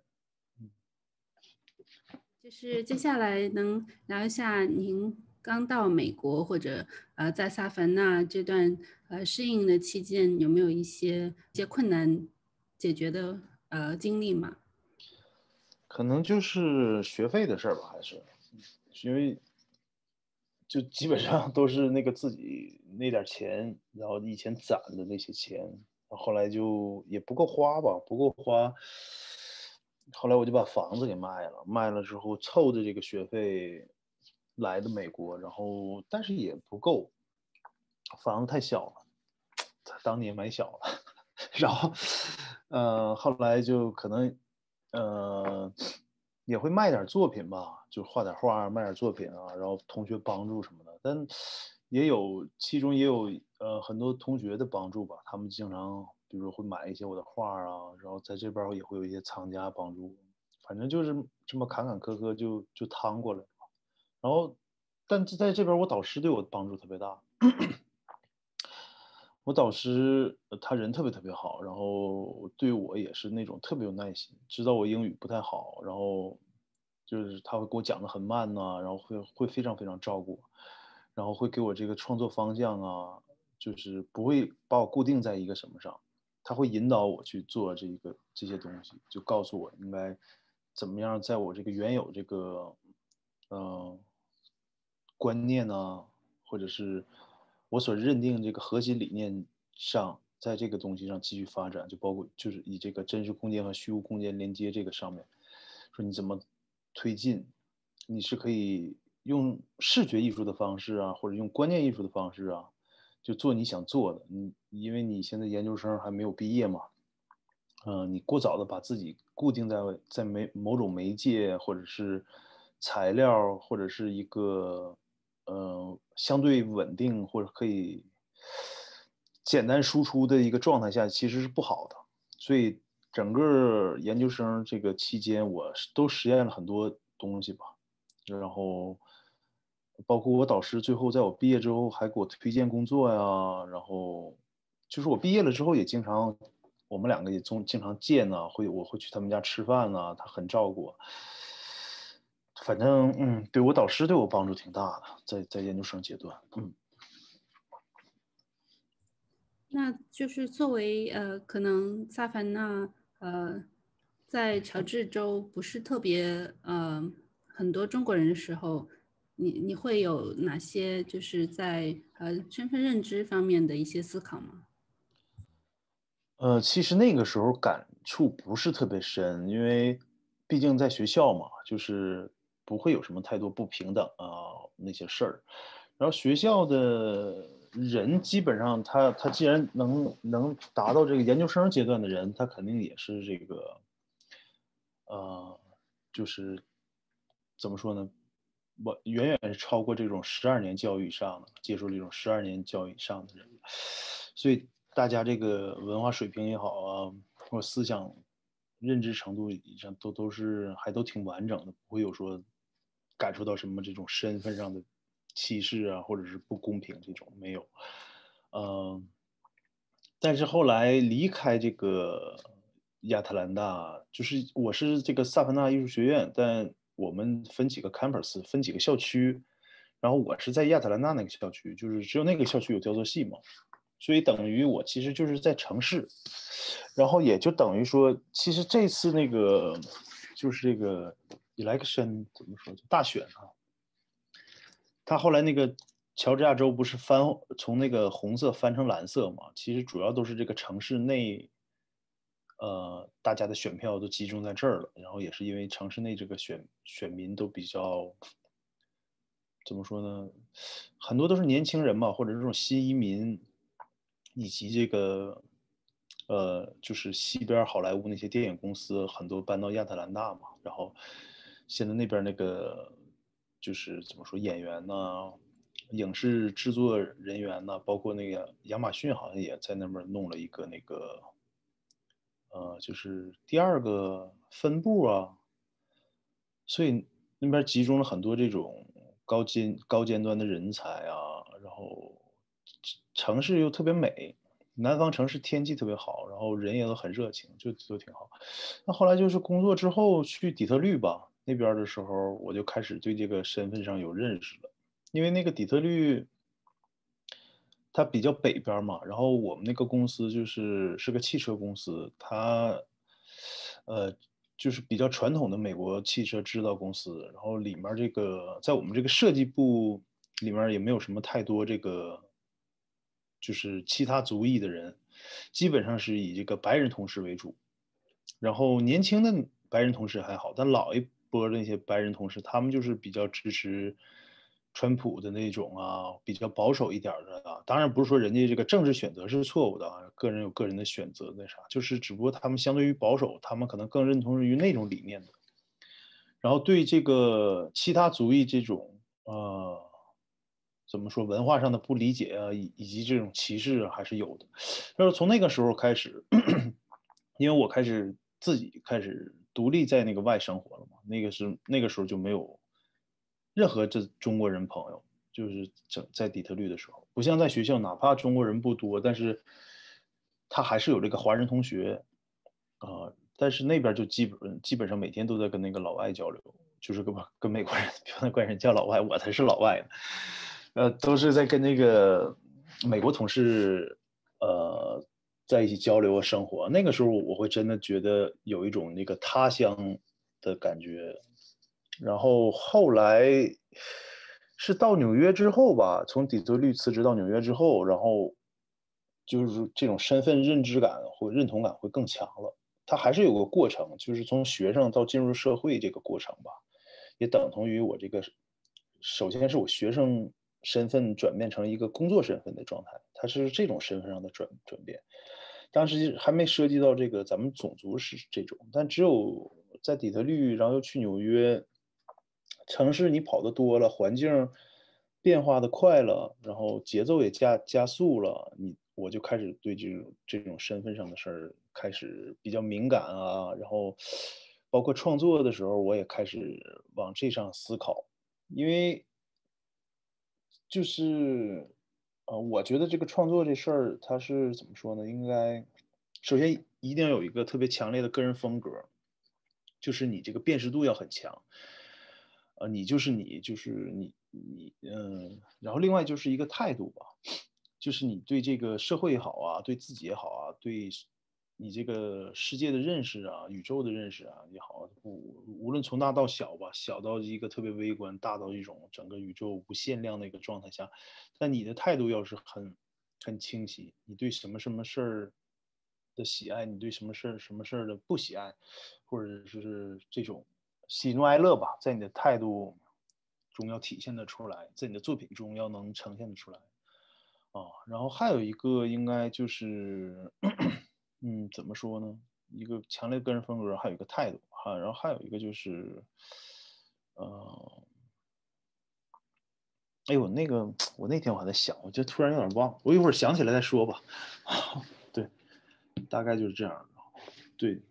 就是接下来能聊一下您刚到美国或者在萨凡纳这段适应的期间，有没有一些困难解决的经历吗？ 可能就是学费的事儿吧，还是因为就基本上都是那个自己那点儿钱，然后以前攒的那些钱，后来就也不够花吧，不够花。后来我就把房子给卖了，卖了之后凑的这个学费来的美国，然后但是也不够，房子太小了，当年买小了，然后后来就可能呃也会卖点作品吧，就画点画，卖点作品啊，然后同学帮助什么的，但其中也有很多同学的帮助吧，他们经常比如说会买一些我的画啊，然后在这边儿也会有一些藏家帮助，反正就是这么坎坎坷坷就趟过来了。然后，但是在这边儿我导师对我帮助特别大。我导师他人特别特别好，然后对我也是那种特别有耐心，知道我英语不太好，然后就是他会给我讲的很慢呐、然后会非常非常照顾我，然后会给我这个创作方向啊，就是不会把我固定在一个什么上，他会引导我去做这些东西，就告诉我应该怎么样在我这个原有这个嗯、观念呢，或者是我所认定这个核心理念上，在这个东西上继续发展，就包括就是以这个真实空间和虚无空间连接这个上面，说你怎么推进，你是可以用视觉艺术的方式啊，或者用观念艺术的方式啊，就做你想做的。因为你现在研究生还没有毕业嘛，你过早的把自己固定在某种媒介或者是材料或者是一个相对稳定或者可以简单输出的一个状态下，其实是不好的。所以整个研究生这个期间，我都实验了很多东西吧，然后包括我导师最后在我毕业之后还给我推荐工作呀，然后就是我毕业了之后也经常，我们2个也经常见呐，我会去他们家吃饭呐，他很照顾我。反正对我导师对我帮助挺大的，在研究生阶段， 那就是作为可能萨凡纳在乔治州不是特别很多中国人的时候， 你会有哪些就是在身份认知方面的一些思考吗？ 其实那个时候感触不是特别深，因为毕竟在学校嘛，就是不会有什么太多不平等啊那些事儿。然后学校的人基本上他既然能达到这个研究生阶段的人，他肯定也是这个，就是怎么说呢？我远远是超过这种12年教育以上的，接受这种12年教育以上的人，所以大家这个文化水平也好啊，或者思想认知程度以上都是还都挺完整的，不会有说感受到什么这种身份上的歧视啊，或者是不公平这种没有。嗯，但是后来离开这个亚特兰大，就是我是这个萨凡纳艺术学院，但我们分几个 campus，分几个校区，然后我是在亚特兰大那个校区，就是只有那个校区有雕塑系嘛，所以等于我其实就是在城市，然后也就等于说，其实这次那个就是这个 election 怎么说，就大选啊，他后来那个乔治亚州不是从那个红色翻成蓝色嘛？其实主要都是这个城市内，大家的选票都集中在这儿了。然后也是因为城市内这个选民都比较怎么说呢？很多都是年轻人嘛，或者这种新移民，以及这个就是西边好莱坞那些电影公司很多搬到亚特兰大嘛，然后现在那边那个就是怎么说演员呐、影视制作人员呐、包括那个亚马逊好像也在那边弄了一个那个就是第二个分部啊，所以那边集中了很多这种高尖端的人才啊，然后城市又特别美，南方城市天气特别好，然后人也都很热情，就挺好。那后来就是工作之后去底特律吧，那边的时候我就开始对这个身份上有认识了，因为那个底特律它比较北边嘛，然后我们那个公司是个汽车公司，它就是比较传统的美国汽车制造公司，然后里面这个在我们这个设计部里面也没有什么太多这个就是其他族裔的人，基本上是以这个白人同事为主，然后年轻的白人同事还好，但老一波的那些白人同事，他们就是比较支持川普的那种啊，比较保守一点的啊。当然不是说人家这个政治选择是错误的啊，个人有个人的选择，那啥，就是只不过他们相对于保守，他们可能更认同于那种理念的。然后对这个其他族裔这种怎么说文化上的不理解啊，以及这种歧视啊还是有的。就是从那个时候开始，因为我自己开始独立在那个外生活了嘛，那个时候就没有任何这中国人朋友，就是在底特律的时候，不像在学校，哪怕中国人不多，但是他还是有这个华人同学但是那边就基本上每天都在跟那个老外交流，就是跟美国人、跟外人叫老外，我才是老外呢。都是在跟那个美国同事在一起交流和生活。那个时候我会真的觉得有一种那个他乡的感觉。然后后来是到纽约之后吧，从底特律辞职到纽约之后，然后就是这种身份认知感或认同感会更强了。它还是有个过程，就是从学生到进入社会这个过程吧，也等同于我这个，首先是我学生身份转变成一个工作身份的状态，它是这种身份上的转变。当时还没涉及到这个咱们种族是这种，但只有在底特律，然后又去纽约，城市你跑得多了，环境变化的快了，然后节奏也加速了，我就开始对这种身份上的事儿开始比较敏感啊，然后包括创作的时候，我也开始往这上思考，因为就是我觉得这个创作这事儿，它是怎么说呢？应该首先一定要有一个特别强烈的个人风格，就是你这个辨识度要很强。你就是你，就是你，然后另外就是一个态度吧，就是你对这个社会也好啊，对自己也好啊，对你这个世界的认识啊，宇宙的认识啊也好，无论从大到小吧，小到一个特别微观，大到一种整个宇宙无限量的一个状态下，但你的态度要是很清晰，你对什么事儿的喜爱，你对什么事儿的不喜爱，或者是这种喜怒哀乐吧，在你的态度中要体现得出来，在你的作品中要能呈现得出来。啊，然后还有一个应该就是，怎么说呢？一个强烈个人风格，还有一个态度哈，然后还有一个就是，呃，哎呦，那个我那天我还在想，我就突然有点忘了，我一会儿想起来再说吧。对，大概就是这样的。对，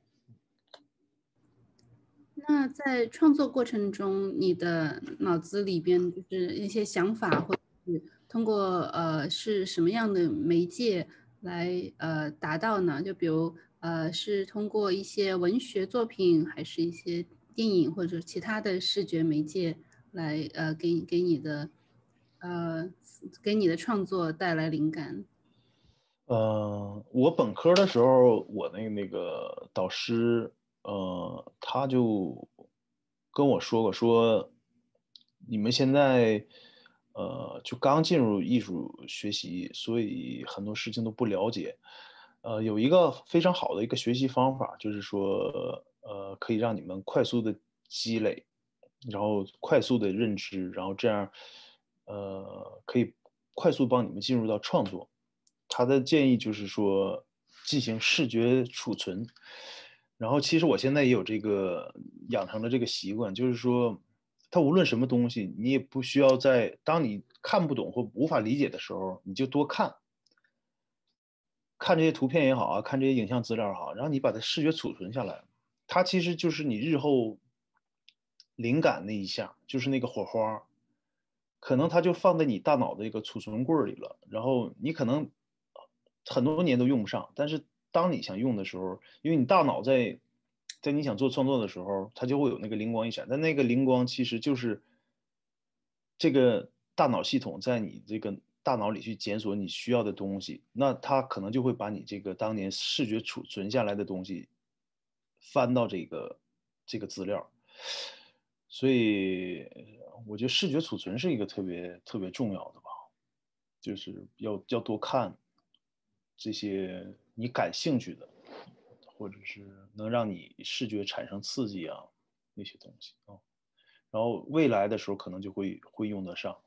那在创作过程中，你的脑子里边就是一些想法，或者是通过是什么样的媒介来达到呢？就比如是通过一些文学作品，还是一些电影或者其他的视觉媒介来呃给你的创作带来灵感？ 我本科的时候，我那个导师，他就跟我说过，说你们现在，就刚进入艺术学习，所以很多事情都不了解。有一个非常好的一个学习方法，就是说，可以让你们快速的积累，然后快速的认知，然后这样，可以快速帮你们进入到创作。他的建议就是说进行视觉储存，然后其实我现在也有这个养成了这个习惯，就是说，它无论什么东西，你也不需要在当你看不懂或无法理解的时候，你就多看，看这些图片也好啊，看这些影像资料也好，然后你把它视觉储存下来，它其实就是你日后灵感那一下，就是那个火花，可能它就放在你大脑的一个储存柜里了，然后你可能很多年都用不上，但是当你想用的时候，因为你大脑在你想做创作的时候，它就会有那个灵光一闪，但那个灵光其实就是这个大脑系统在你这个大脑里去检索你需要的东西，那它可能就会把你这个当年视觉储存下来的东西翻到这个资料，所以我觉得视觉储存是一个特别特别重要的吧，就是要多看这些你感兴趣的，或者是能让你视觉产生刺激啊那些东西啊，然后未来的时候可能就会用得上。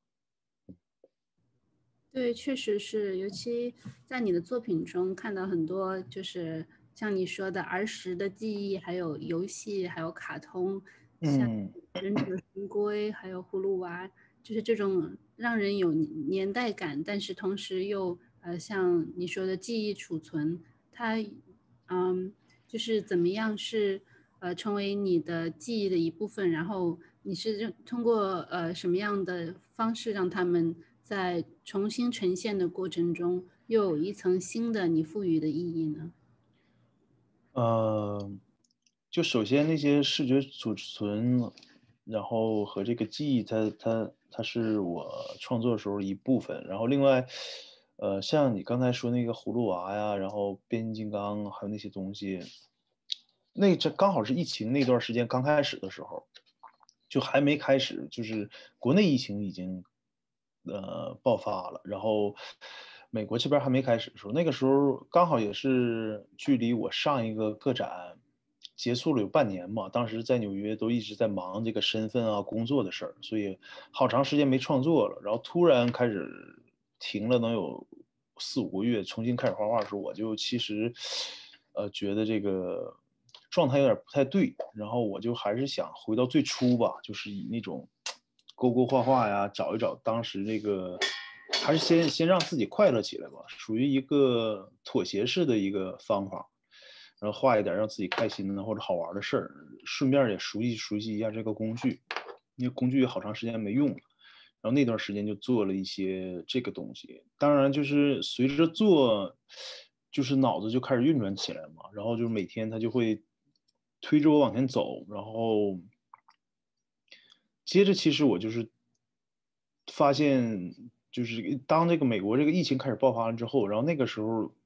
对，确实是，尤其在你的作品中看到很多，就是像你说的儿时的记忆，还有游戏，还有卡通，像嗯。 忍者神龟，还有葫芦娃，就是这种让人有年代感，但是同时又像你说的记忆储存，它就是怎么样是成为你的记忆的一部分，然后你是通过什么样的方式让他们在重新呈现的过程中又有一层新的你赋予的意义呢？ 呃，就首先那些视觉储存，然后和这个记忆它是我创作的时候一部分。然后另外，像你刚才说那个葫芦娃呀，然后变形金刚，还有那些东西，这刚好是疫情那段时间刚开始的时候，就还没开始，就是国内疫情已经爆发了，然后美国这边还没开始的时候，那个时候刚好也是距离我上一个个展结束了有半年嘛，当时在纽约都一直在忙这个身份啊、工作的事儿，所以好长时间没创作了。然后突然开始停了能有4、5个月，重新开始画画的时候，我就其实觉得这个状态有点不太对，然后我就还是想回到最初吧，就是以那种勾画画呀，找一找当时这个，还是先让自己快乐起来吧，属于一个妥协式的一个方法，然后画一点让自己开心的或者好玩的事儿，顺便也熟悉一下这个工具，因为工具也好长时间没用了。然后那段时间就做了一些这个东西，当然就是随着做，就是脑子就开始运转起来嘛，然后就是每天他就会推着我往前走，然后接着其实我就是发现，就是当这个美国这个疫情开始爆发了之后，然后那个时候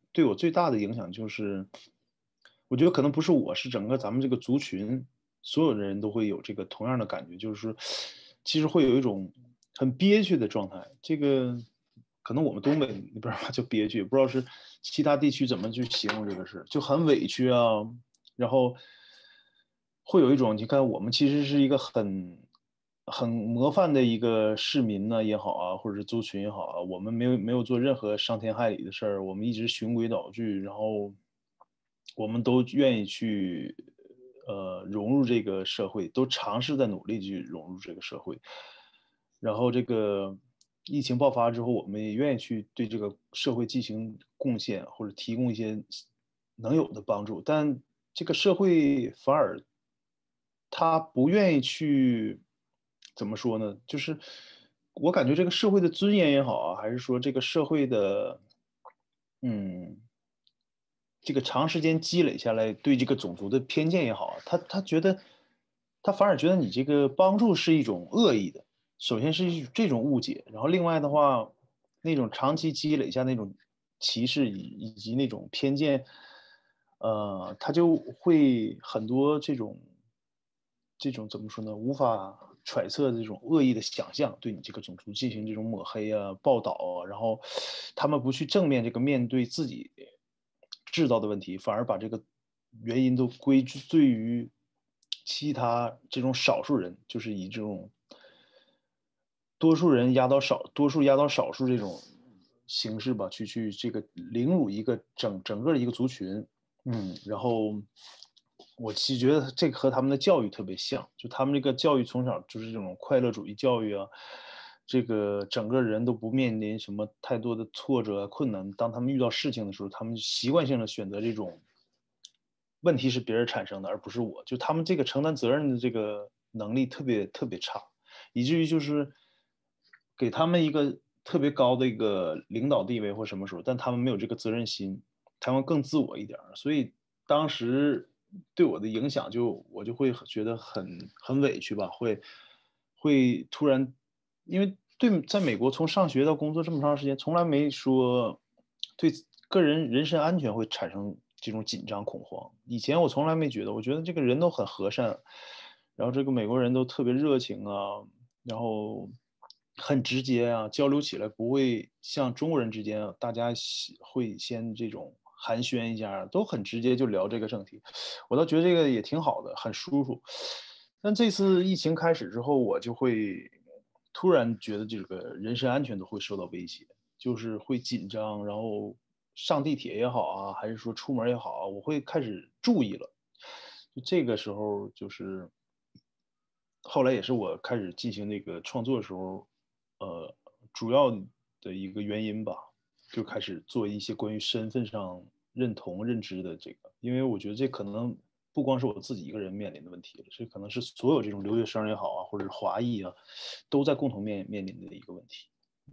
对我最大的影响就是，我觉得可能不是我，是整个咱们这个族群，所有的人都会有这个同样的感觉，就是其实会有一种很憋屈的状态。这个可能我们东北那边儿吧叫憋屈，也不知道是其他地区怎么去形容这个事，就很委屈啊，然后会有一种，你看我们其实是一个很模范的一个市民呢也好啊，或者是族群也好啊，我们没有做任何伤天害理的事儿，我们一直循规蹈矩，然后我们都愿意去融入这个社会，都尝试在努力去融入这个社会。然后这个疫情爆发之后，我们也愿意去对这个社会进行贡献，或者提供一些能有的帮助，但这个社会反而他不愿意去怎么说呢？就是我感觉这个社会的尊严也好啊，还是说这个社会的，嗯，这个长时间积累下来对这个种族的偏见也好啊，他觉得，他反而觉得你这个帮助是一种恶意的。首先是这种误解，然后另外的话，那种长期积累下那种歧视以及那种偏见，他就会很多这种怎么说呢，无法揣测的这种恶意的想象，对你这个种族进行这种抹黑啊、报道啊，然后他们不去正面这个面对自己制造的问题，反而把这个原因都归罪于其他这种少数人，就是以这种多数人压倒少，多数压倒少数这种形式吧，去这个凌辱一个整个的一个族群。然后我其实觉得这个和他们的教育特别像，就他们这个教育从小就是这种快乐主义教育啊，这个整个人都不面临什么太多的挫折啊、困难，当他们遇到事情的时候，他们习惯性的选择这种问题是别人产生的，而不是我，就他们这个承担责任的这个能力特别特别差。以至于就是给他们一个特别高的一个领导地位或什么时候，但他们没有这个责任心，他们更自我一点儿，所以当时对我的影响我就会觉得很委屈吧，会突然，因为在美国从上学到工作这么长时间，从来没说对个人人身安全会产生这种紧张恐慌。以前我从来没觉得，我觉得这个人都很和善，然后这个美国人都特别热情啊，然后很直接啊，交流起来不会像中国人之间啊，大家会先这种寒暄一下，都很直接就聊这个正题。我倒觉得这个也挺好的，很舒服。但这次疫情开始之后，我就会突然觉得这个人身安全都会受到威胁，就是会紧张，然后上地铁也好啊，还是说出门也好啊，我会开始注意了。就这个时候就是后来也是我开始进行那个创作的时候，主要的一个原因吧，就开始做一些关于身份上认同、认知的这个，因为我觉得这可能不光是我自己一个人面临的问题了，这可能是所有这种留学生也好啊，或者是华裔啊，都在共同面临的一个问题。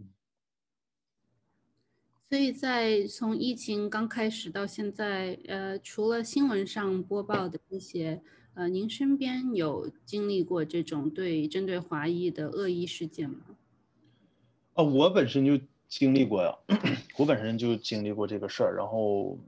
所以在从疫情刚开始到现在，除了新闻上播报的这些，您身边有经历过这种针对华裔的恶意事件吗？ 我本身就经历过呀，我本身就经历过这个事儿，然后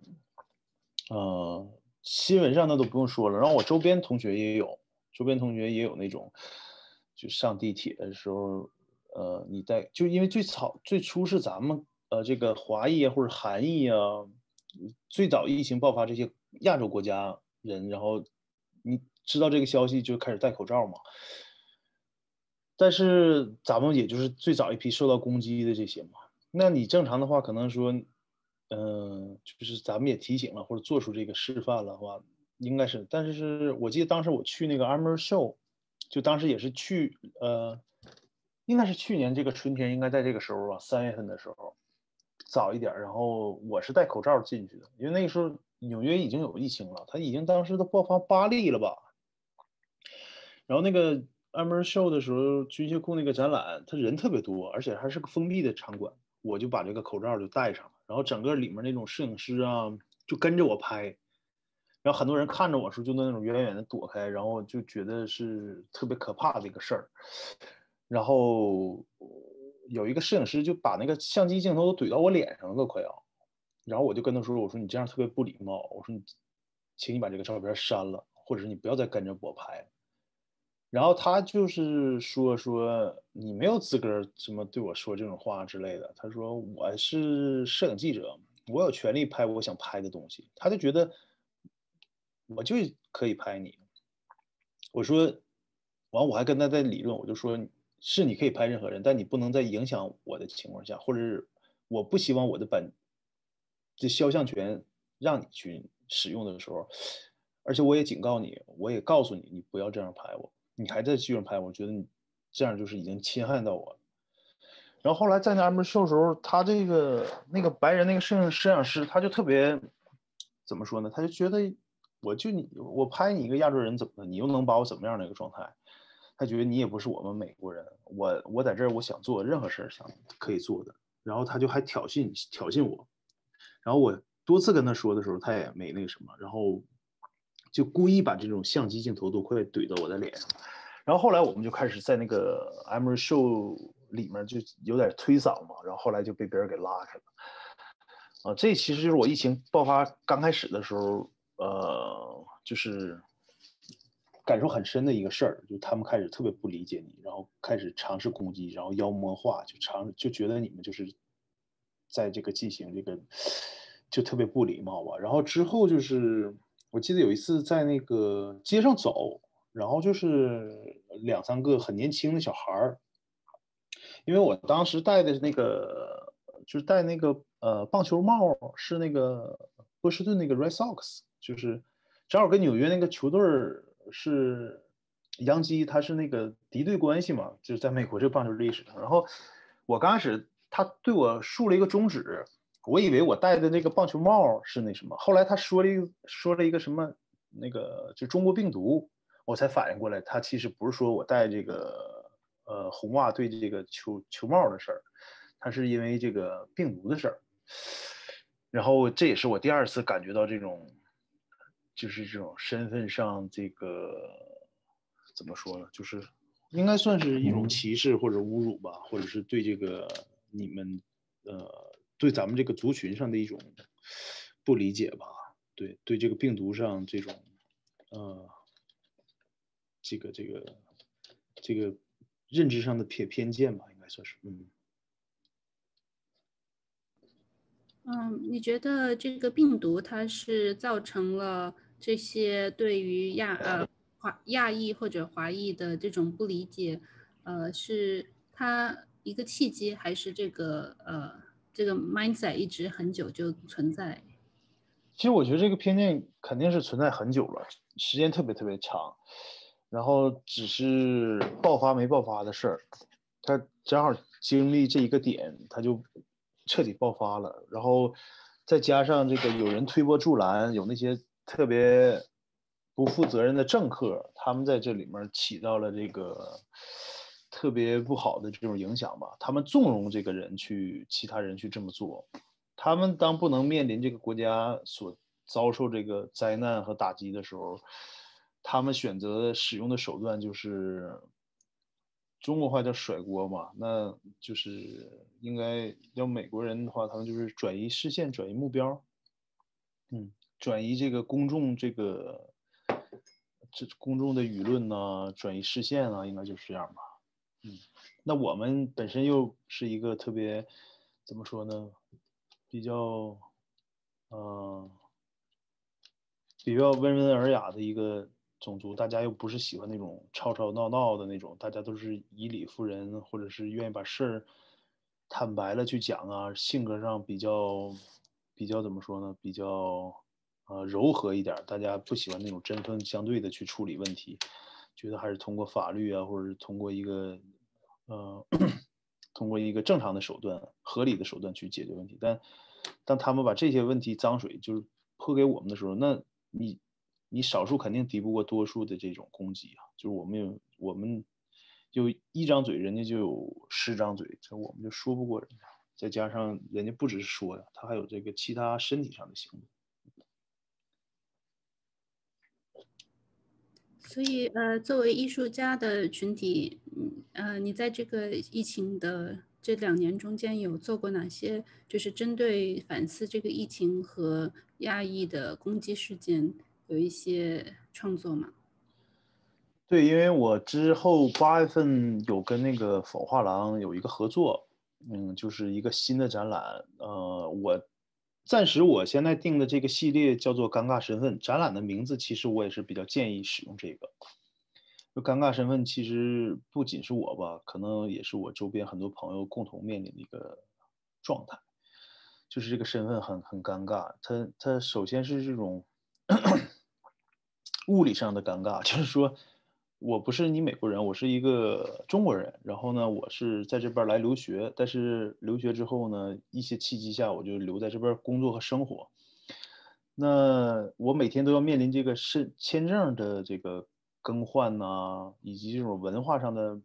新闻上那都不用说了，然后我周边同学也有，周边同学也有那种，就上地铁的时候，就因为最初是咱们这个华裔啊或者韩裔啊，最早疫情爆发这些亚洲国家人，然后你知道这个消息就开始戴口罩嘛，但是咱们也就是最早一批受到攻击的这些嘛。那你正常的话，可能说，就是咱们也提醒了或者做出这个示范了的话，应该是。但是我记得当时我去那个 Armor Show，就当时也是应该是去年这个春天，应该在这个时候啊，3月份的时候，早一点儿。然后我是戴口罩进去的，因为那个时候纽约已经有疫情了，它已经当时都爆发8例了吧。然后那个 Armor Show 的时候，军械库那个展览，它人特别多，而且还是个封闭的场馆，我就把这个口罩就戴上了，然后整个里面那种摄影师啊，就跟着我拍，然后很多人看着我时候就那种远远的躲开，然后就觉得是特别可怕的一个事儿。然后有一个摄影师就把那个相机镜头都怼到我脸上了，都快要。 然后我就跟他说，我说你这样特别不礼貌，我说请你把这个照片删了，或者是你不要再跟着我拍。然后他就是说你没有资格什么对我说这种话之类的。他说我是摄影记者，我有权利拍我想拍的东西。他就觉得我就可以拍你。我说，完我还跟他在理论，我就说是你可以拍任何人，但你不能在影响我的情况下，或者是我不希望我的这肖像权让你去使用的时候，而且我也警告你，我也告诉你，你不要这样拍我，你还在继续拍我觉得你这样就是已经侵害到我了。然后后来在那 M show 的时候，他那个白人那个摄影师，他就特别怎么说呢？他就觉得我拍你一个亚洲人怎么了？你又能把我怎么样的一个状态？他觉得你也不是我们美国人，我在这儿我想做任何事儿想可以做的。然后他就还挑衅我，然后我多次跟他说的时候，他也没那个什么，然后就故意把这种相机镜头都快怼到我的脸上。然后后来我们就开始在那个 M show 里面就有点推搡嘛，然后后来就被别人给拉开了。这其实就是我疫情爆发刚开始的时候，就是感受很深的一个事儿，就他们开始特别不理解你，然后开始尝试攻击，然后妖魔化，就觉得你们就是在这个进行这个，就特别不礼貌吧。然后之后就是我记得有一次在那个街上走，然后就是两三个很年轻的小孩儿，因为我当时戴的那个就是戴那个棒球帽是那个波士顿那个 Red Sox，就是正好跟纽约那个球队是洋基，他是那个敌对关系嘛，就是在美国这个棒球历史上。然后我刚开始他对我竖了一个中指，我以为我戴的那个棒球帽是那什么，后来他说了一个什么那个就中国病毒，我才反应过来，他其实不是说我戴这个红袜队这个球帽的事儿，他是因为这个病毒的事儿。然后这也是我第二次感觉到这种，就是这种身份上这个怎么说呢，就是应该算是一种歧视或者侮辱吧，或者是对这个你们对咱们这个族群上的一种不理解吧，对这个病毒上这种呃这个认知上的偏见吧，应该算是嗯，你觉得这个病毒它是造成了这些对于亚裔或者华裔的这种不理解，是它一个契机，还是这个 mindset 一直很久就存在？ 其实我觉得这个偏见肯定是存在很久了，时间特别特别长，然后只是爆发没爆发的事儿，他正好经历这一个点，他就彻底爆发了，然后再加上这个有人推波助澜，有那些特别不负责任的政客，他们在这里面起到了这个特别不好的这种影响吧，他们纵容这个人其他人去这么做，他们当不能面临这个国家所遭受这个灾难和打击的时候，他们选择使用的手段就是中国话叫甩锅嘛，那就是应该要美国人的话，他们就是转移视线、转移目标，转移这个公众的舆论呐、转移视线啊，应该就是这样吧。那我们本身又是一个特别怎么说呢，比较呃比较温文尔雅的一个种族，大家又不是喜欢那种吵吵闹闹的那种，大家都是以理服人，或者是愿意把事儿坦白了去讲啊，性格上比较怎么说呢，比较柔和一点，大家不喜欢那种针锋相对的去处理问题，觉得还是通过法律啊，或者是通过一个呃通过一个正常的手段、合理的手段去解决问题。但当他们把这些问题脏水就是泼给我们的时候，那你少数肯定敌不过多数的这种攻击啊。就是我们就一张嘴，人家就有10张嘴，这我们就说不过人家。再加上人家不只是说呀，他还有这个其他身体上的行为。 所以作为艺术家的群体，你在这个疫情的这2年中间有做过哪些，就是针对反思这个疫情和亚裔的攻击事件，有一些创作吗？ 对，因为我之后8月份有跟那个否画廊有一个合作，就是一个新的展览。暂时我现在定的这个系列叫做“尴尬身份”，展览的名字其实我也是比较建议使用这个。就尴尬身份，其实不仅是我吧，可能也是我周边很多朋友共同面临的一个状态，就是这个身份很尴尬。它首先是这种物理上的尴尬，就是说我不是你美国人，我是一个中国人。然后呢，我是在这边来留学，但是留学之后呢，一些契机下我就留在这边工作和生活。那我每天都要面临这个签证的这个更换呐、以及这种文化上的，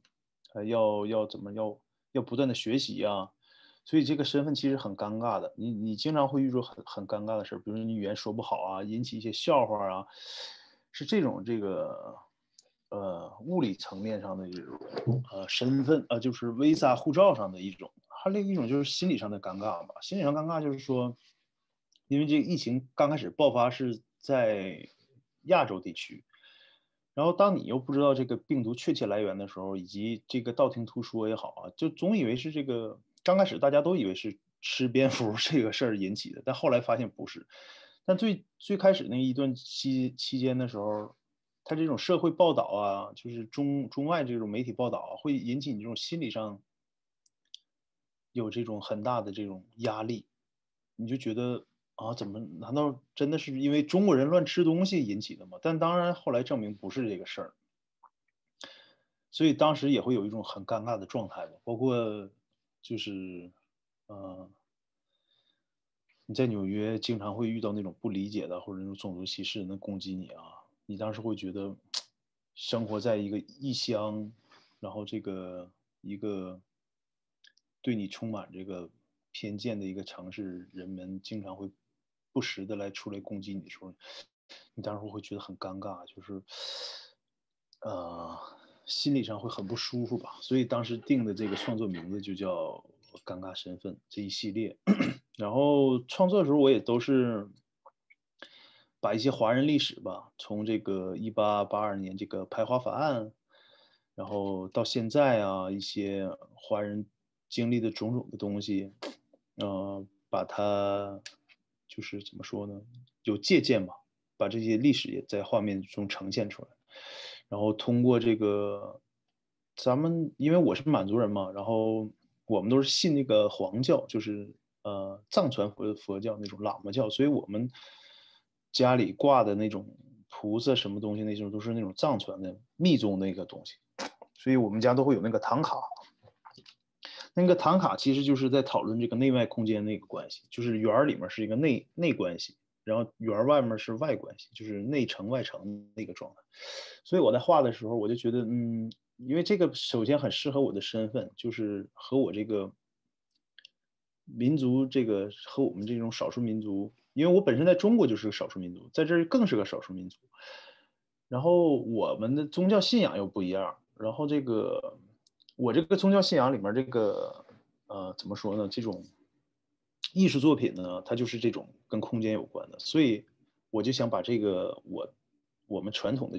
要不断的学习呀、所以这个身份其实很尴尬的。你经常会遇到很尴尬的事儿，比如说你语言说不好啊，引起一些笑话啊，是这个物理层面上的这种身份就是 visa 护照上的一种，还有另一种就是心理上的尴尬吧。心理上尴尬就是说，因为这个疫情刚开始爆发是在亚洲地区，然后当你又不知道这个病毒确切来源的时候，以及这个道听途说也好啊，就总以为是这个刚开始大家都以为是吃蝙蝠这个事儿引起的，但后来发现不是。但最开始那一段期间的时候，它这种社会报道啊，就是中外这种媒体报道啊，会引起你这种心理上有这种很大的这种压力，你就觉得啊，难道真的是因为中国人乱吃东西引起的吗？但当然后来证明不是这个事儿，所以当时也会有一种很尴尬的状态吧，包括就是呃，你在纽约经常会遇到那种不理解的或者那种种族歧视能攻击你啊，你当时会觉得生活在一个异乡，然后一个对你充满这个偏见的一个城市，人们经常会不时的出来攻击你的时候，你当时会觉得很尴尬，就是呃心理上会很不舒服吧。所以当时定的这个创作名字就叫“尴尬身份”这一系列。然后创作的时候，我也都是把一些华人历史吧，从这个1882年这个排华法案，然后到现在啊，一些华人经历的种种的东西，把它就是怎么说呢，有借鉴吧，把这些历史也在画面中呈现出来，然后通过这个，因为我是满族人嘛，然后我们都是信那个黄教，就是藏传佛教那种喇嘛教，所以我们家里挂的那种菩萨什么东西，那种都是那种藏传的密宗那个东西，所以我们家都会有那个唐卡。那个唐卡其实就是在讨论这个内外空间那个关系，就是圆里面是一个内关系，然后圆外面是外关系，就是内城外城那个状态。所以我在画的时候，我就觉得，因为这个首先很适合我的身份，就是和我这个民族，这个和我们这种少数民族，因为我本身在中国就是个少数民族，在这儿更是个少数民族。然后我们的宗教信仰又不一样，然后我这个宗教信仰里面这个怎么说呢？这种艺术作品呢，它就是这种跟空间有关的，所以我就想把这个我们传统的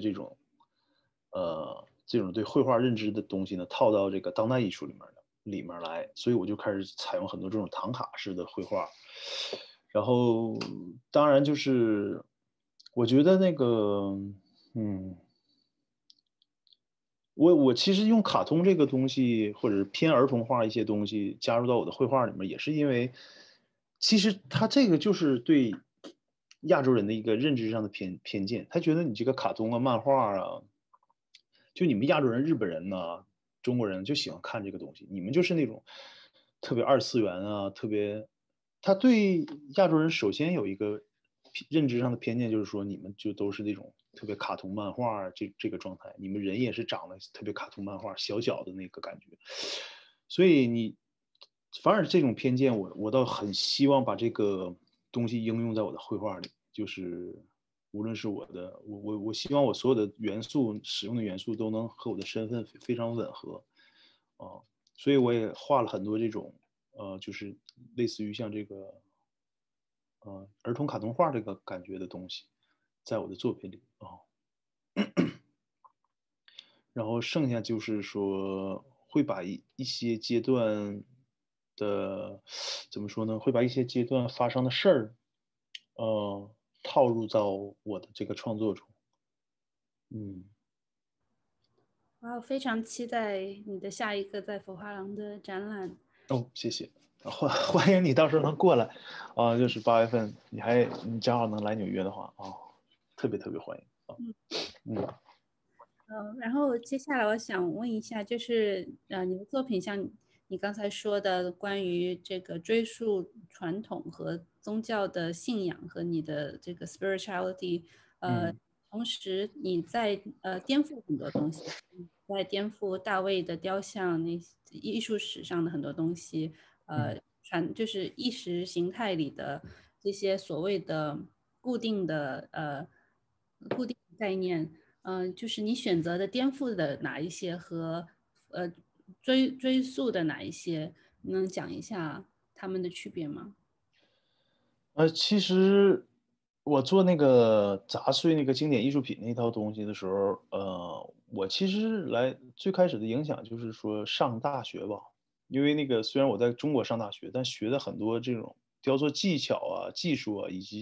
这种对绘画认知的东西呢，套到这个当代艺术里面来，所以我就开始采用很多这种唐卡式的绘画，然后当然就是我觉得嗯。我其实用卡通这个东西，或者是偏儿童化一些东西加入到我的绘画里面，也是因为，其实他这个就是对亚洲人的一个认知上的偏见，他觉得你这个卡通啊、漫画啊，就你们亚洲人、日本人呐、中国人就喜欢看这个东西，你们就是那种特别二次元啊，他对亚洲人首先有一个认知上的偏见，就是说你们就都是那种特别卡通漫画这个状态，你们人也是长得特别卡通漫画小小的那个感觉，所以反而这种偏见我倒很希望把这个东西应用在我的绘画里，就是无论是我希望我所有的元素使用的元素都能和我的身份非常吻合，啊， 所以我也画了很多这种就是类似于像这个儿童卡通画这个感觉的东西，在我的作品里啊。然后剩下就是说会把一些阶段的怎么说呢？会把一些阶段发生的事儿，呃，套入到我的这个创作中。嗯。 哇，非常期待你的下一个在佛画廊的展览。 哦，谢谢，欢迎你到时候能过来，就是8月份，你正好能来纽约的话，特别特别欢迎啊。嗯。 然后接下来我想问一下，就是你的作品像你刚才说的，关于这个追溯传统和宗教的信仰和你的这个 spirituality， 嗯。 同时你在颠覆很多东西，在颠覆大卫的雕像那些艺术史上的很多东西，就是意识形态里的这些所谓的固定的固定概念。就是你选择的颠覆的哪一些和呃追溯的哪一些，你能讲一下它们的区别吗？ 其实我做那个砸碎那个经典艺术品那套东西的时候，我其实最开始的影响就是说上大学吧，因为那个虽然我在中国上大学，但学的很多这种雕塑技巧啊、技术啊，以及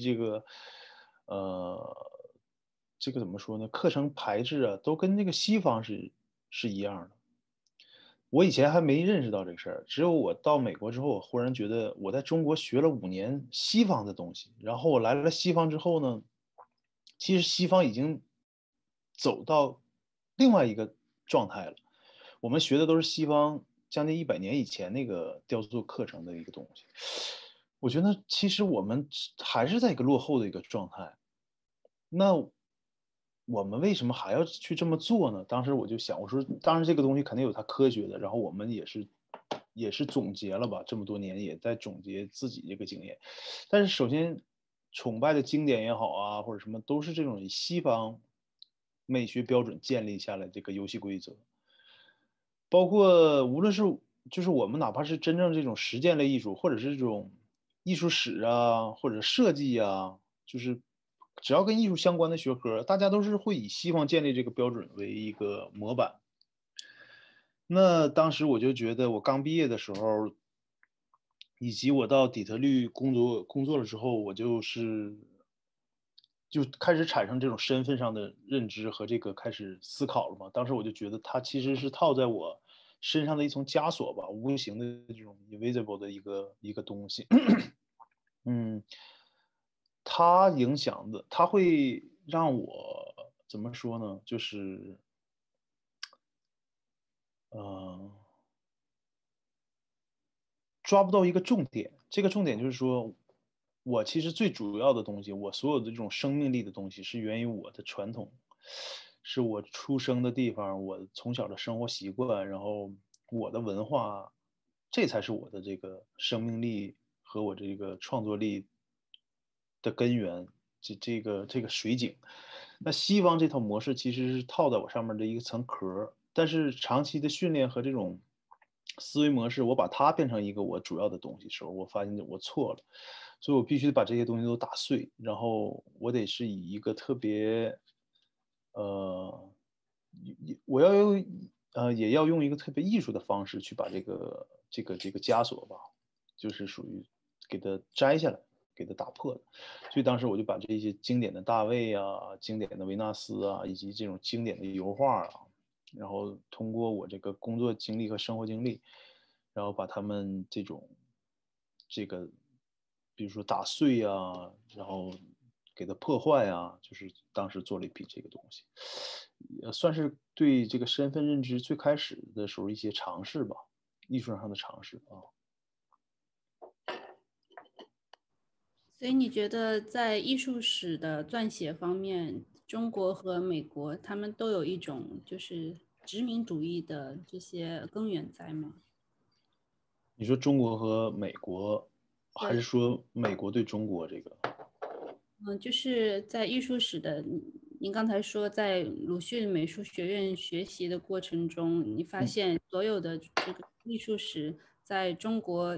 呃，这个怎么说呢？课程排制啊，都跟那个西方是一样的。我以前还没认识到这个事儿，只有我到美国之后，我忽然觉得我在中国学了5年西方的东西，然后我来了西方之后呢，其实西方已经走到另外一个状态了。我们学的都是西方将近100年以前那个雕塑课程的一个东西。我觉得其实我们还是在一个落后的一个状态。那我们为什么还要去这么做呢？当时我就想，我说当然这个东西肯定有它科学的，然后我们也是总结了吧，这么多年也在总结自己这个经验。但是首先，崇拜的经典也好啊，或者什么，都是这种以西方美学标准建立下来这个游戏规则。包括无论是就是我们哪怕是真正这种实践类艺术，或者是这种艺术史啊，或者设计啊，就是只要跟艺术相关的学科，大家都是会以西方建立这个标准为一个模板。那当时我就觉得，我刚毕业的时候，以及我到底特律工作了之后，就开始产生这种身份上的认知和这个开始思考了嘛。当时我就觉得它其实是套在我身上的一层枷锁吧，无形的这种 invisible 的一个东西。嗯，它会让我怎么说呢？就是，呃，抓不到一个重点。这个重点就是说，我其实最主要的东西，我所有的这种生命力的东西，是源于我的传统，是我出生的地方，我从小的生活习惯，然后我的文化，这才是我的这个生命力和我这个创作力的根源，这个水井。那西方这套模式其实是套在我上面的一个层壳儿，但是长期的训练和这种思维模式，我把它变成一个我主要的东西的时候，我发现我错了，所以我必须把这些东西都打碎，然后我得是以一个特别，呃，我要用也要用一个特别艺术的方式去把这个枷锁吧，就是属于给它摘下来，给它打破的。所以当时我就把这些经典的大卫啊、经典的维纳斯啊，以及这种经典的油画啊，然后通过我这个工作经历和生活经历，然后把他们这个，比如说打碎啊，然后给它破坏啊，就是当时做了一批这个东西，算是对这个身份认知最开始的时候一些尝试吧，艺术上的尝试啊。 所以你觉得在艺术史的撰写方面，中国和美国他们都有一种就是殖民主义的这些根源在吗？ 你说中国和美国，还对， 是说美国对中国这个？ 就是在艺术史的您刚才说在鲁迅美术学院学习的过程中，你发现所有的这个艺术史在中国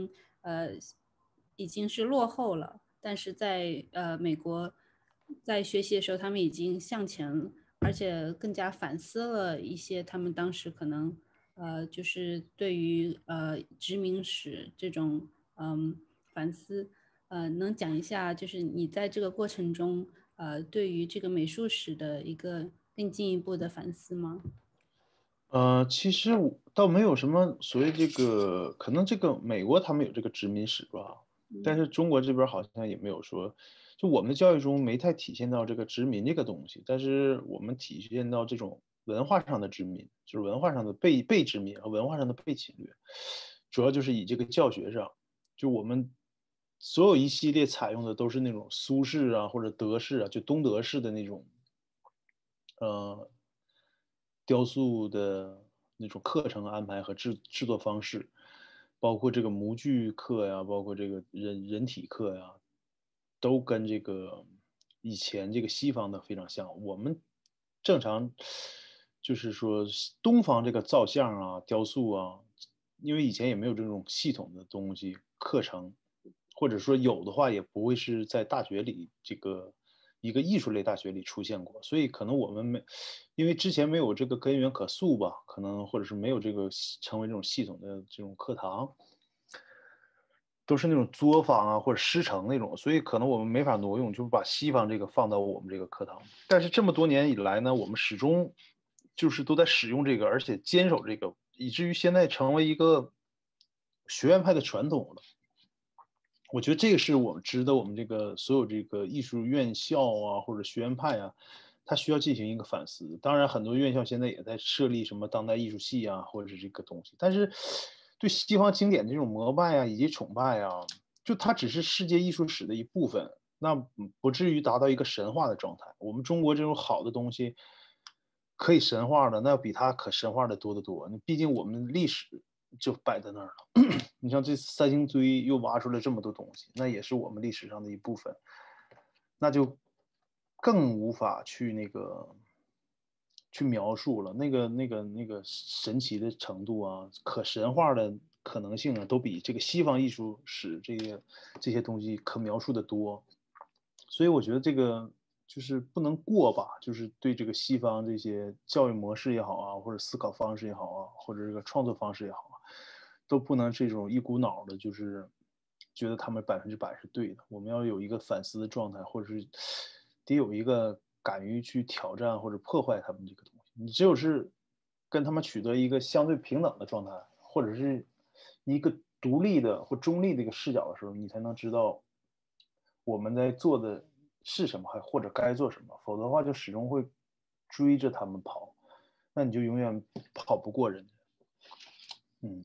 已经是落后了，但是在美国在学习的时候，他们已经向前了，而且更加反思了一些他们当时可能就是对于殖民史这种反思。能讲一下，就是你在这个过程中，对于这个美术史的一个更进一步的反思吗？ 其实我倒没有什么所谓这个，可能这个美国他们有这个殖民史吧，但是中国这边好像也没有说，就我们的教育中没太体现到这个殖民这个东西，但是我们体现到这种文化上的殖民，就是文化上的被殖民和文化上的被侵略，主要就是以这个教学上，就我们所有一系列采用的都是那种苏式啊或者德式啊，就东德式的那种呃雕塑的那种课程安排和制作方式，包括这个模具课呀，包括这个人体课呀，都跟这个以前这个西方的非常像。我们正常就是说东方这个造像啊、雕塑啊，因为以前也没有这种系统的东西课程，或者说有的话也不会是在大学里这个一个艺术类大学里出现过，所以可能我们因为之前没有这个根源可溯吧，可能或者是没有这个成为这种系统的这种课堂，都是那种作坊啊或者师承那种，所以可能我们没法挪用，就是把西方这个放到我们这个课堂。但是这么多年以来呢，我们始终就是都在使用这个，而且坚守这个，以至于现在成为一个学院派的传统了。我觉得这个是我们值得我们这个所有这个艺术院校啊或者学院派啊，它需要进行一个反思。当然，很多院校现在也在设立什么当代艺术系啊，或者是这个东西。但是，对西方经典的这种膜拜啊以及崇拜啊，就它只是世界艺术史的一部分，那不至于达到一个神话的状态。我们中国这种好的东西，可以神话的，那要比它可神话的多得多。毕竟我们历史就摆在那儿了。你像这三星堆又挖出来这么多东西，那也是我们历史上的一部分，那就更无法去去描述了。那个神奇的程度啊，可神话的可能性啊，都比这个西方艺术史这些东西可描述的多。所以我觉得这个就是不能过吧，就是对这个西方这些教育模式也好啊，或者思考方式也好啊，或者这个创作方式也好啊，都不能这种一股脑的，就是觉得他们100%是对的。我们要有一个反思的状态，或者是得有一个敢于去挑战或者破坏他们这个东西。你只有是跟他们取得一个相对平等的状态，或者是一个独立的或中立的一个视角的时候，你才能知道我们在做的是什么，还或者该做什么。否则的话，就始终会追着他们跑，那你就永远跑不过人家。嗯。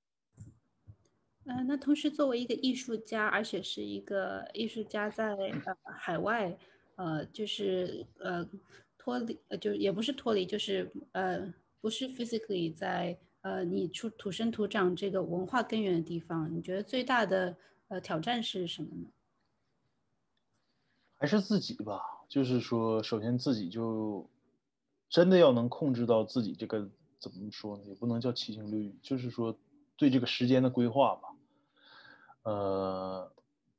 那同时作为一个艺术家，而且是一个艺术家在海外，就是脱离，就也不是脱离，就是不是 physically 在你土生土长这个文化根源的地方，你觉得最大的挑战是什么呢？ 还是自己吧，就是说，首先自己就真的要能控制到自己这个怎么说呢，也不能叫七情六欲，就是说对这个时间的规划吧。呃，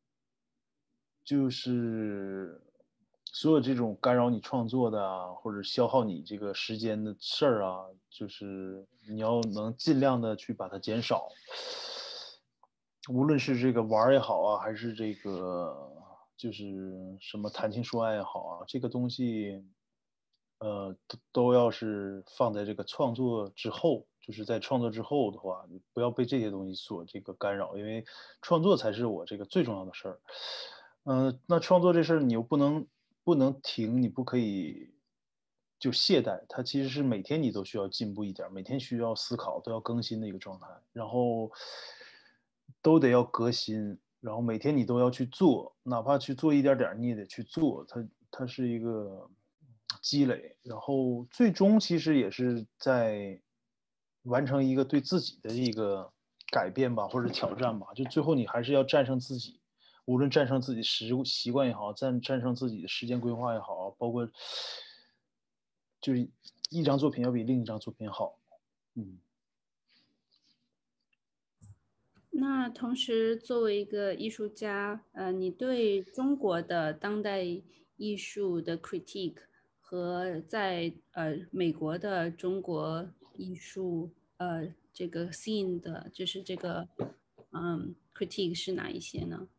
就是所有这种干扰你创作的啊，或者消耗你这个时间的事儿啊，就是你要能尽量的去把它减少。无论是这个玩儿也好啊，还是这个就是什么谈情说爱也好啊，这个东西，都要是放在这个创作之后，就是在创作之后的话，你不要被这些东西所这个干扰，因为创作才是我这个最重要的事儿。那创作这事儿你又不能停，你不可以就懈怠，它其实是每天你都需要进步一点儿，每天需要思考，都要更新的一个状态，然后都得要革新，然后每天你都要去做，哪怕去做一点点儿，你也得去做，它是一个积累，然后最终其实也是在完成一个对自己的一个改变吧，或者挑战吧，就最后你还是要战胜自己。 无论战胜自己习惯也好，战胜自己的时间规划也好，包括就是一张作品要比另一张作品好。 那同时，作为一个艺术家，你对中国的当代艺术的 critique 和在美国的中国艺术这个 scene 的，就是这个critique 是哪一些呢？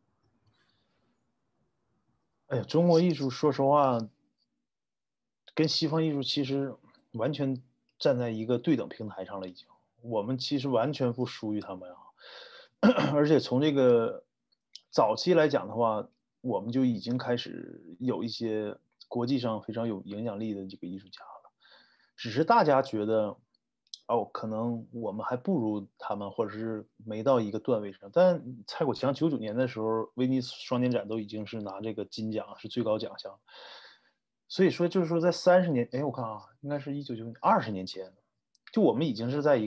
哎呀，中国艺术说实话，跟西方艺术其实完全站在一个对等平台上了，已经。我们其实完全不输于他们啊，而且从这个早期来讲的话，我们就已经开始有一些国际上非常有影响力的这个艺术家了。只是大家觉得，哦，可能我们还不如他们，或者是没到一个段位上。但蔡国强99年的时候，威尼斯双年展都已经是拿这个金奖，是最高奖项。所以说，就是说，在30年，哎，我看啊，应该是1999年，20年前，就我们已经是在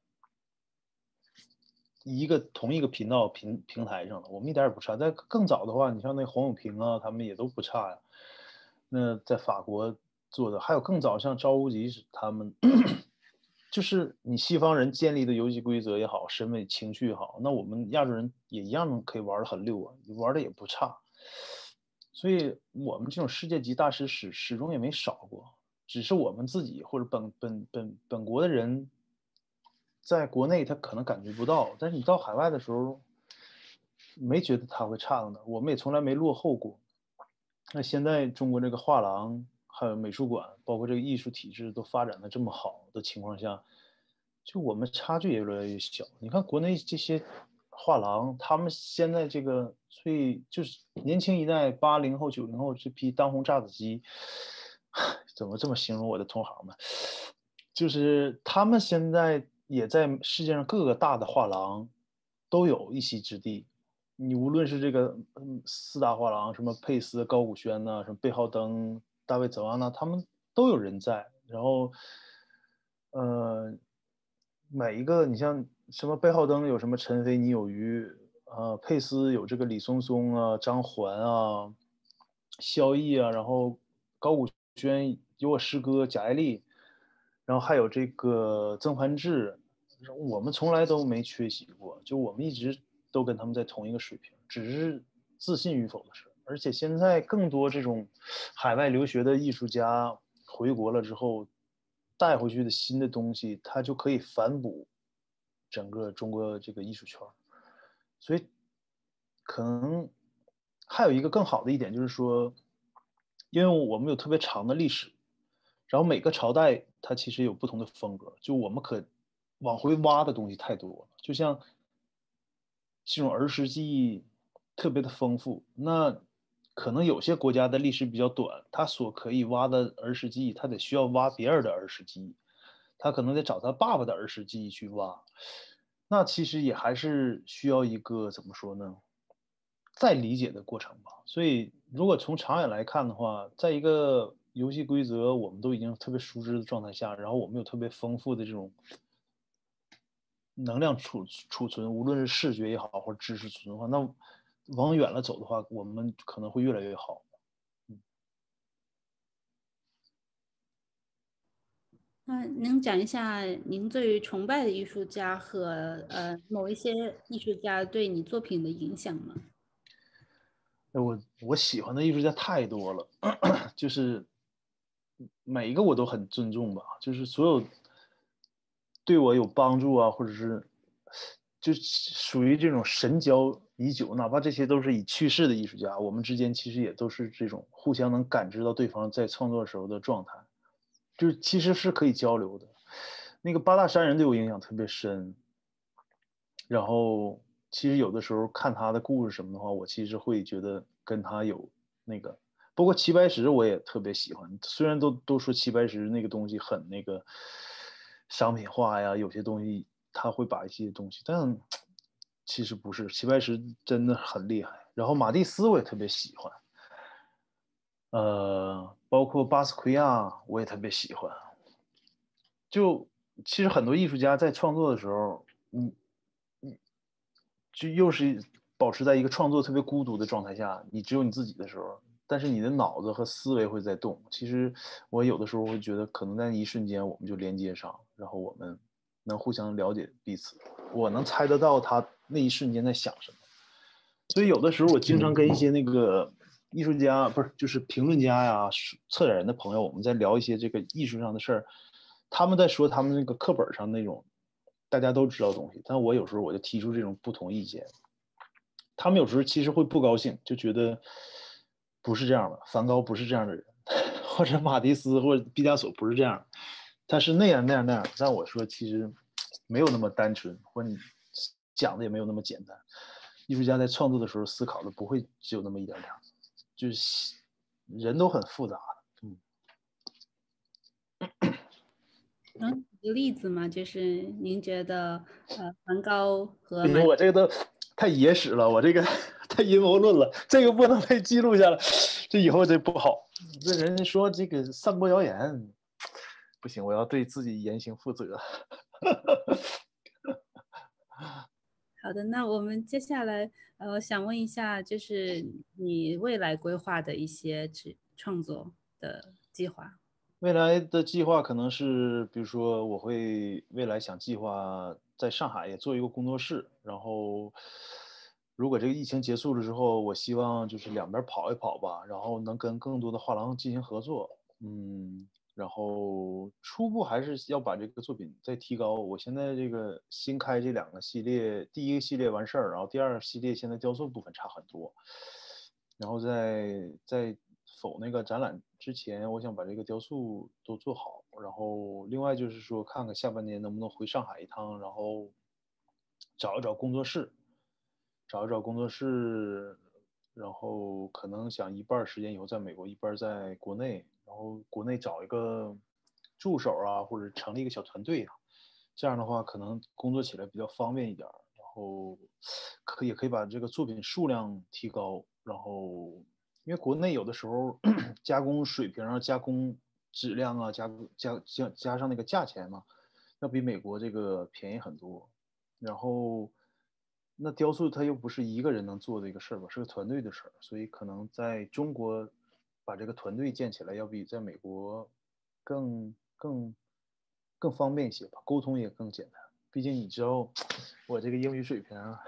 一个同一个平台上了，我们一点儿也不差。在更早的话，你像那黄永平啊，他们也都不差呀。那在法国做的，还有更早像赵无极他们，就是你西方人建立的游戏规则也好，审美情趣也好，那我们亚洲人也一样可以玩的很溜啊，玩的也不差。所以我们这种世界级大师始终也没少过，只是我们自己或者本国的人，在国内他可能感觉不到，但是你到海外的时候，没觉得他会差到哪儿，我们也从来没落后过。那现在中国这个画廊还有美术馆，包括这个艺术体制都发展的这么好的情况下，就我们差距也越来越小。你看国内这些画廊，他们现在这个就是年轻一代80后、90后这批当红炸子鸡，怎么这么形容我的同行们？就是他们现在也在世界上各个大的画廊都有一席之地。你无论是这个四大画廊，什么佩斯、高古轩呐、什么贝浩登、大卫·泽安呐，他们都有人在。然后，呃，每一个你像什么贝浩登有什么陈飞、倪有余，佩斯有这个李松松啊、张环啊、萧绎啊，然后高古轩有我师哥贾爱丽，然后还有这个曾梵志，我们从来都没缺席过，就我们一直都跟他们在同一个水平，只是自信与否的事。而且现在更多这种海外留学的艺术家回国了之后，带回去的新的东西，他就可以反哺整个中国这个艺术圈。所以可能还有一个更好的一点就是说，因为我们有特别长的历史，然后每个朝代它其实有不同的风格，就我们可往回挖的东西太多了，就像这种儿时记忆特别的丰富。那可能有些国家的历史比较短，它所可以挖的儿时记忆，它得需要挖别人的儿时记忆，他可能得找他爸爸的儿时记忆去挖。那其实也还是需要一个怎么说呢，再理解的过程吧。所以如果从长远来看的话，在一个游戏规则我们都已经特别熟知的状态下，然后我们有特别丰富的这种能量储存，无论是视觉也好，或者知识储存的话，那往远了走的话，我们可能会越来越好。 那能讲一下您最崇拜的艺术家和某一些艺术家对你作品的影响吗？ 我喜欢的艺术家太多了，就是每一个我都很尊重吧，就是所有对我有帮助啊，或者是就属于这种神交已久，哪怕这些都是已去世的艺术家，我们之间其实也都是这种互相能感知到对方在创作时候的状态，就是其实是可以交流的。那个八大山人对我影响特别深，然后其实有的时候看他的故事什么的话，我其实会觉得跟他有那个，包括齐白石我也特别喜欢。虽然都说齐白石那个东西很那个商品化呀，有些东西他会把一些东西，但其实不是，齐白石真的很厉害。然后马蒂斯我也特别喜欢，包括巴斯奎亚我也特别喜欢。就其实很多艺术家在创作的时候，就又是保持在一个创作特别孤独的状态下，你只有你自己的时候，但是你的脑子和思维会在动。其实我有的时候会觉得，可能在一瞬间我们就连接上，然后我们能互相了解彼此，我能猜得到他那一瞬间在想什么。所以有的时候我经常跟一些那个艺术家，不是就是评论家呀、策展人的朋友，我们在聊一些这个艺术上的事儿，他们在说他们那个课本上那种大家都知道的东西，但我有时候我就提出这种不同意见，他们有时候其实会不高兴，就觉得不是这样的，梵高不是这样的人，或者马蒂斯或者毕加索不是这样，他是那样那样那样。但我说其实没有那么单纯，或者你讲的也没有那么简单。艺术家在创作的时候思考的不会只有那么一点点，就是人都很复杂的。 能举个例子吗？就是您觉得梵高和不行，我这个都太野史了，我这个太阴谋论了，这个不能被记录下来，这以后这不好。这人家说这个散播谣言，不行，我要对自己言行负责。 好的，那我们接下来想问一下，就是你未来规划的一些创作的计划。 未来的计划可能是，比如说我会未来想计划在上海也做一个工作室，然后如果这个疫情结束了之后，我希望就是两边跑一跑吧，然后能跟更多的画廊进行合作，然后初步还是要把这个作品再提高。我现在这个新开这两个系列，第一个系列完事儿，然后第二个系列现在雕塑部分差很多，然后在否那个展览之前，我想把这个雕塑都做好。然后另外就是说，看看下半年能不能回上海一趟，然后找一找工作室，找一找工作室，然后可能想一半时间以后在美国，一半在国内，然后国内找一个助手啊，或者成立一个小团队啊，这样的话可能工作起来比较方便一点，然后也可以把这个作品数量提高，然后因为国内有的时候加工水平啊、加工质量啊、加上那个价钱嘛，要比美国这个便宜很多。然后那雕塑它又不是一个人能做的一个事儿吧，是个团队的事儿，所以可能在中国把这个团队建起来，要比在美国更方便一些吧，沟通也更简单。毕竟你知道我这个英语水平啊，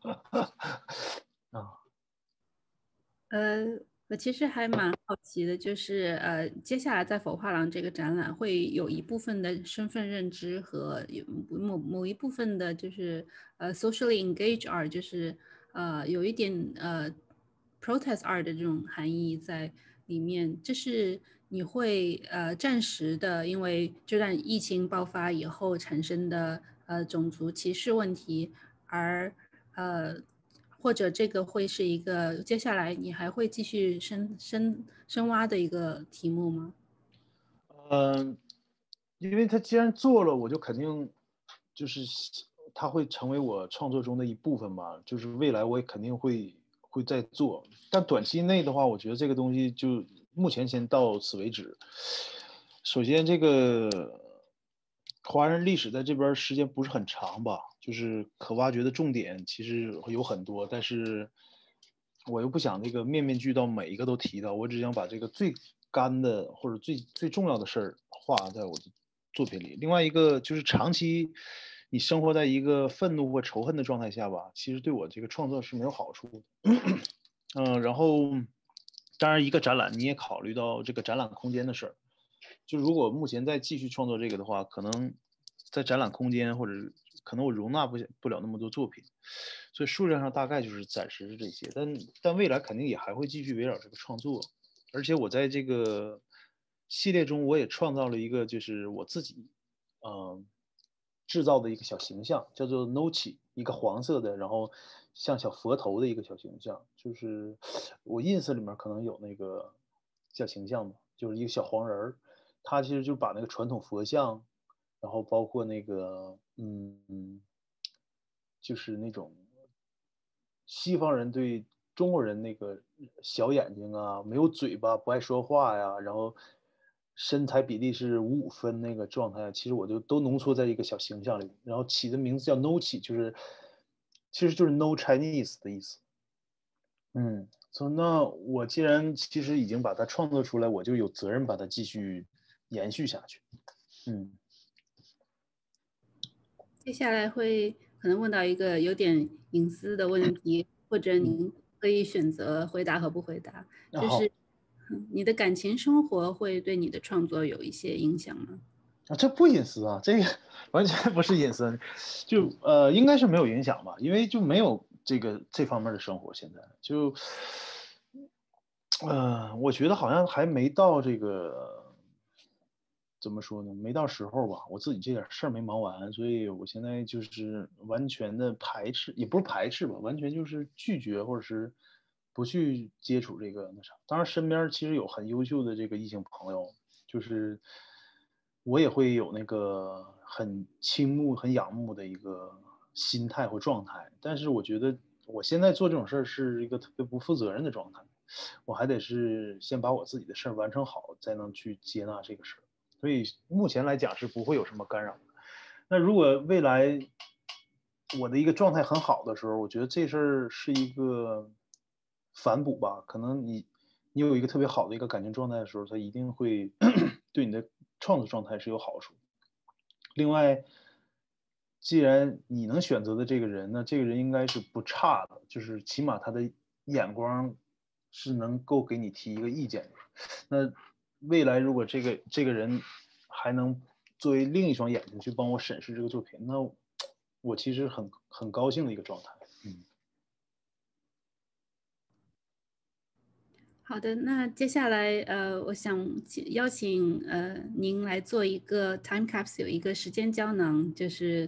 我其实还蛮好奇的，就是接下来在否画廊这个展览会有一部分的身份认知和有某一部分的，就是socially engaged art，就是有一点protest art 的这种含义在里面。这是你会暂时的，因为这段疫情爆发以后产生的种族歧视问题而或者这个会是一个接下来你还会继续深挖的一个题目吗？ 嗯，因为他既然做了，我就肯定就是他会成为我创作中的一部分吧。就是未来我也肯定会再做，但短期内的话，我觉得这个东西就目前先到此为止。首先，这个华人历史在这边时间不是很长吧，就是可挖掘的重点其实有很多，但是我又不想这个面面俱到，每一个都提到，我只想把这个最干的或者最重要的事儿画在我的作品里。另外一个就是长期你生活在一个愤怒或仇恨的状态下吧，其实对我这个创作是没有好处的。然后当然一个展览你也考虑到这个展览空间的事儿。就如果目前再继续创作这个的话，可能在展览空间或者可能我容纳不了那么多作品，所以数量上大概就是暂时是这些，但未来肯定也还会继续围绕这个创作，而且我在这个系列中我也创造了一个就是我自己制造的一个小形象，叫做 Nochi，一个黄色的，然后像小佛头的一个小形象，就是我 ins 里面可能有那个小形象嘛，就是一个小黄人儿，他其实就把那个传统佛像，然后包括那个就是那种西方人对中国人那个小眼睛啊，没有嘴巴，不爱说话呀，然后身材比例是5:5那个状态，其实我就都浓缩在一个小形象里，然后起的名字叫 Nochi，就是其实就是 No Chinese 的意思。那我既然其实已经把它创作出来，我就有责任把它继续延续下去。 接下来会可能问到一个有点隐私的问题，或者您可以选择回答和不回答。就是你的感情生活会对你的创作有一些影响吗？ 这不隐私啊，这个完全不是隐私，就应该是没有影响吧，因为就没有这方面的生活，现在就我觉得好像还没到这个怎么说呢，没到时候吧，我自己这点事儿没忙完，所以我现在就是完全的排斥，也不是排斥吧，完全就是拒绝或者是不去接触这个那啥。当然身边其实有很优秀的这个异性朋友，就是我也会有那个很倾慕、很仰慕的一个心态或状态，但是我觉得我现在做这种事儿是一个特别不负责任的状态，我还得是先把我自己的事儿完成好，才能去接纳这个事儿。所以目前来讲是不会有什么干扰的。那如果未来我的一个状态很好的时候，我觉得这事儿是一个反哺吧。可能你有一个特别好的一个感情状态的时候，它一定会对你的创作状态是有好处。另外，既然你能选择的这个人，那这个人应该是不差的，就是起码他的眼光是能够给你提一个意见的。那未来如果这个人还能作为另一双眼睛去帮我审视这个作品，那我其实很高兴的一个状态。 好的，那接下来我想邀请您来做一个 time capsule，一个时间胶囊，就是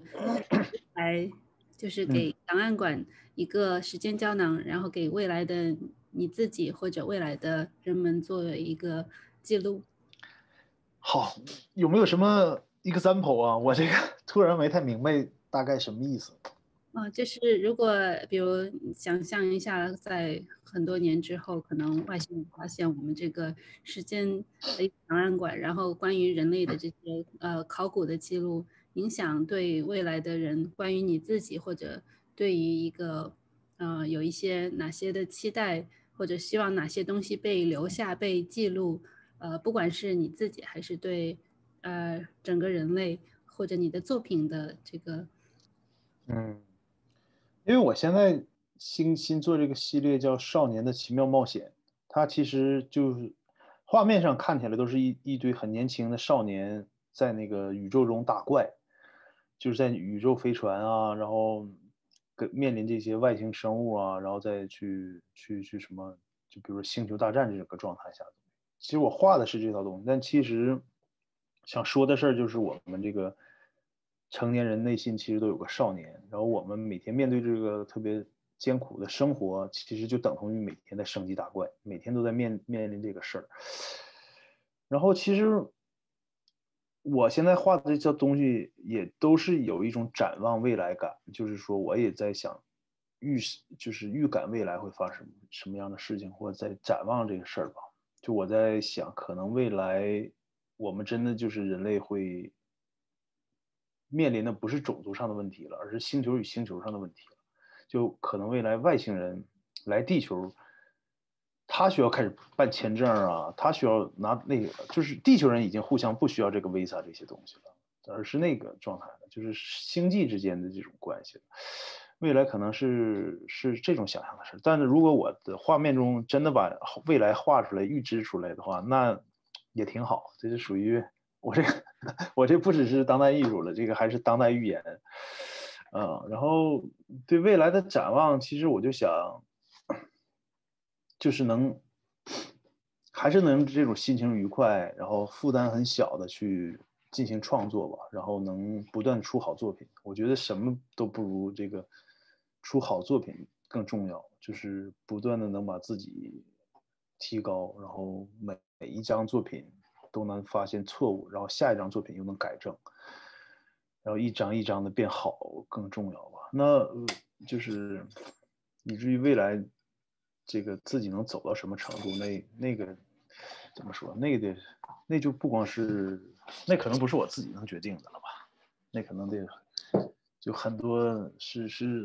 就是给档案馆一个时间胶囊，然后给未来的你自己或者未来的人们作为一个记录。 好，有没有什么 example 啊？我这个突然没太明白大概什么意思。 就是如果比如想象一下，在很多年之后，可能外星人发现我们这个时间的一个档案馆，然后关于人类的这些考古的记录，影响对未来的人，关于你自己或者对于一个有一些哪些的期待，或者希望哪些东西被留下、被记录，不管是你自己还是对整个人类或者你的作品的这个。 嗯，因为我现在新做这个系列叫《少年的奇妙冒险》，它其实就是画面上看起来都是一堆很年轻的少年在那个宇宙中打怪，就是在宇宙飞船啊，然后面临这些外星生物啊，然后再去什么，就比如说星球大战这个状态下的。其实我画的是这套东西，但其实想说的事儿就是我们这个成年人内心其实都有个少年，然后我们每天面对这个特别艰苦的生活，其实就等同于每天在升级打怪，每天都在面临这个事儿。然后其实我现在画的这些东西也都是有一种展望未来感，就是说我也在想就是预感未来会发生什么样的事情，或者在展望这个事儿吧。就我在想，可能未来我们真的就是人类会面临的不是种族上的问题了，而是星球与星球上的问题了。就可能未来外星人来地球，他需要开始办签证啊，他需要拿那个，就是地球人已经互相不需要这个 visa 这些东西了，而是那个状态了，就是星际之间的这种关系了。未来可能是这种想象的事，但是如果我的画面中真的把未来画出来、预知出来的话，那也挺好。这是属于我这个，我这不只是当代艺术了，这个还是当代预言。然后对未来的展望，其实我就想，就是还是能这种心情愉快，然后负担很小的去进行创作吧，然后能不断出好作品。我觉得什么都不如这个出好作品更重要，就是不断的能把自己提高，然后每一张作品都能发现错误，然后下一张作品又能改正，然后一张一张的变好更重要吧。那就是以至于未来这个自己能走到什么程度，那个怎么说？那就不光是那可能不是我自己能决定的了吧？那可能得就很多是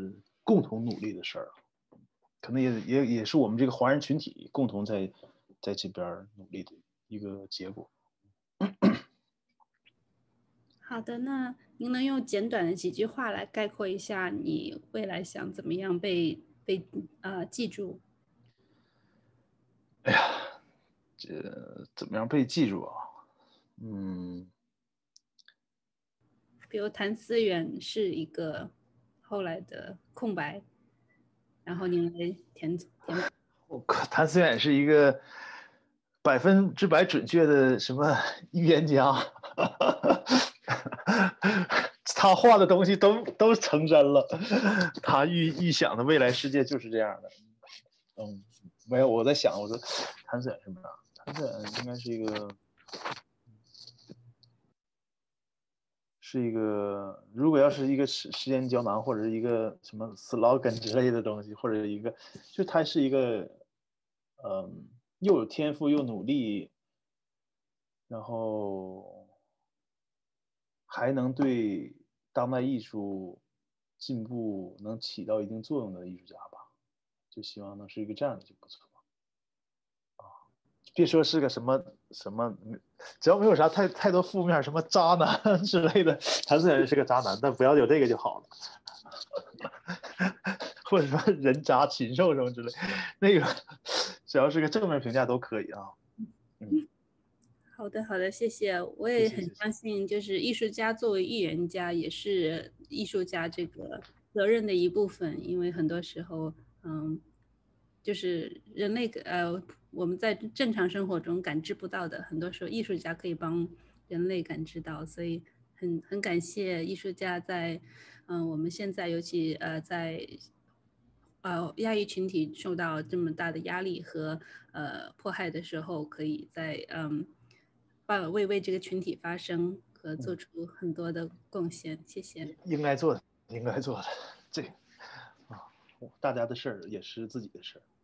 共同努力的事儿，可能也是我们这个华人群体共同在这边努力的一个结果。 好的，那您能用简短的几句话来概括一下你未来想怎么样被记住？ 哎呀，这怎么样被记住啊？ 比如谭思远是一个后来的空白，然后您来填补。 我靠，谭思远是一个100%准确的什么预言家，他画的东西都成真了，他预想的未来世界就是这样的。没有，我在想，我说谭思远什么样？谭思远应该是一个，如果要是一个时间胶囊，或者是一个什么 slogan 之类的东西，或者一个，就他是一个，又有天赋又努力，然后还能对当代艺术进步能起到一定作用的艺术家吧，就希望能是一个这样的就不错。别说是个什么，只要没有啥太多负面，什么渣男之类的，谭思远是个渣男，但不要有这个就好了。或者说人渣、禽兽什么之类，那个只要是个正面评价都可以啊。 好的，好的，谢谢。我也很相信，就是艺术家作为预言家，也是艺术家这个责任的一部分。因为很多时候，就是人类我们在正常生活中感知不到的，很多时候艺术家可以帮人类感知到。所以很感谢艺术家在我们现在尤其在亚裔群体受到这么大的压力和迫害的时候，可以在为这个群体发声和做出很多的贡献。谢谢。 应该做的，这个大家的事儿也是自己的事儿。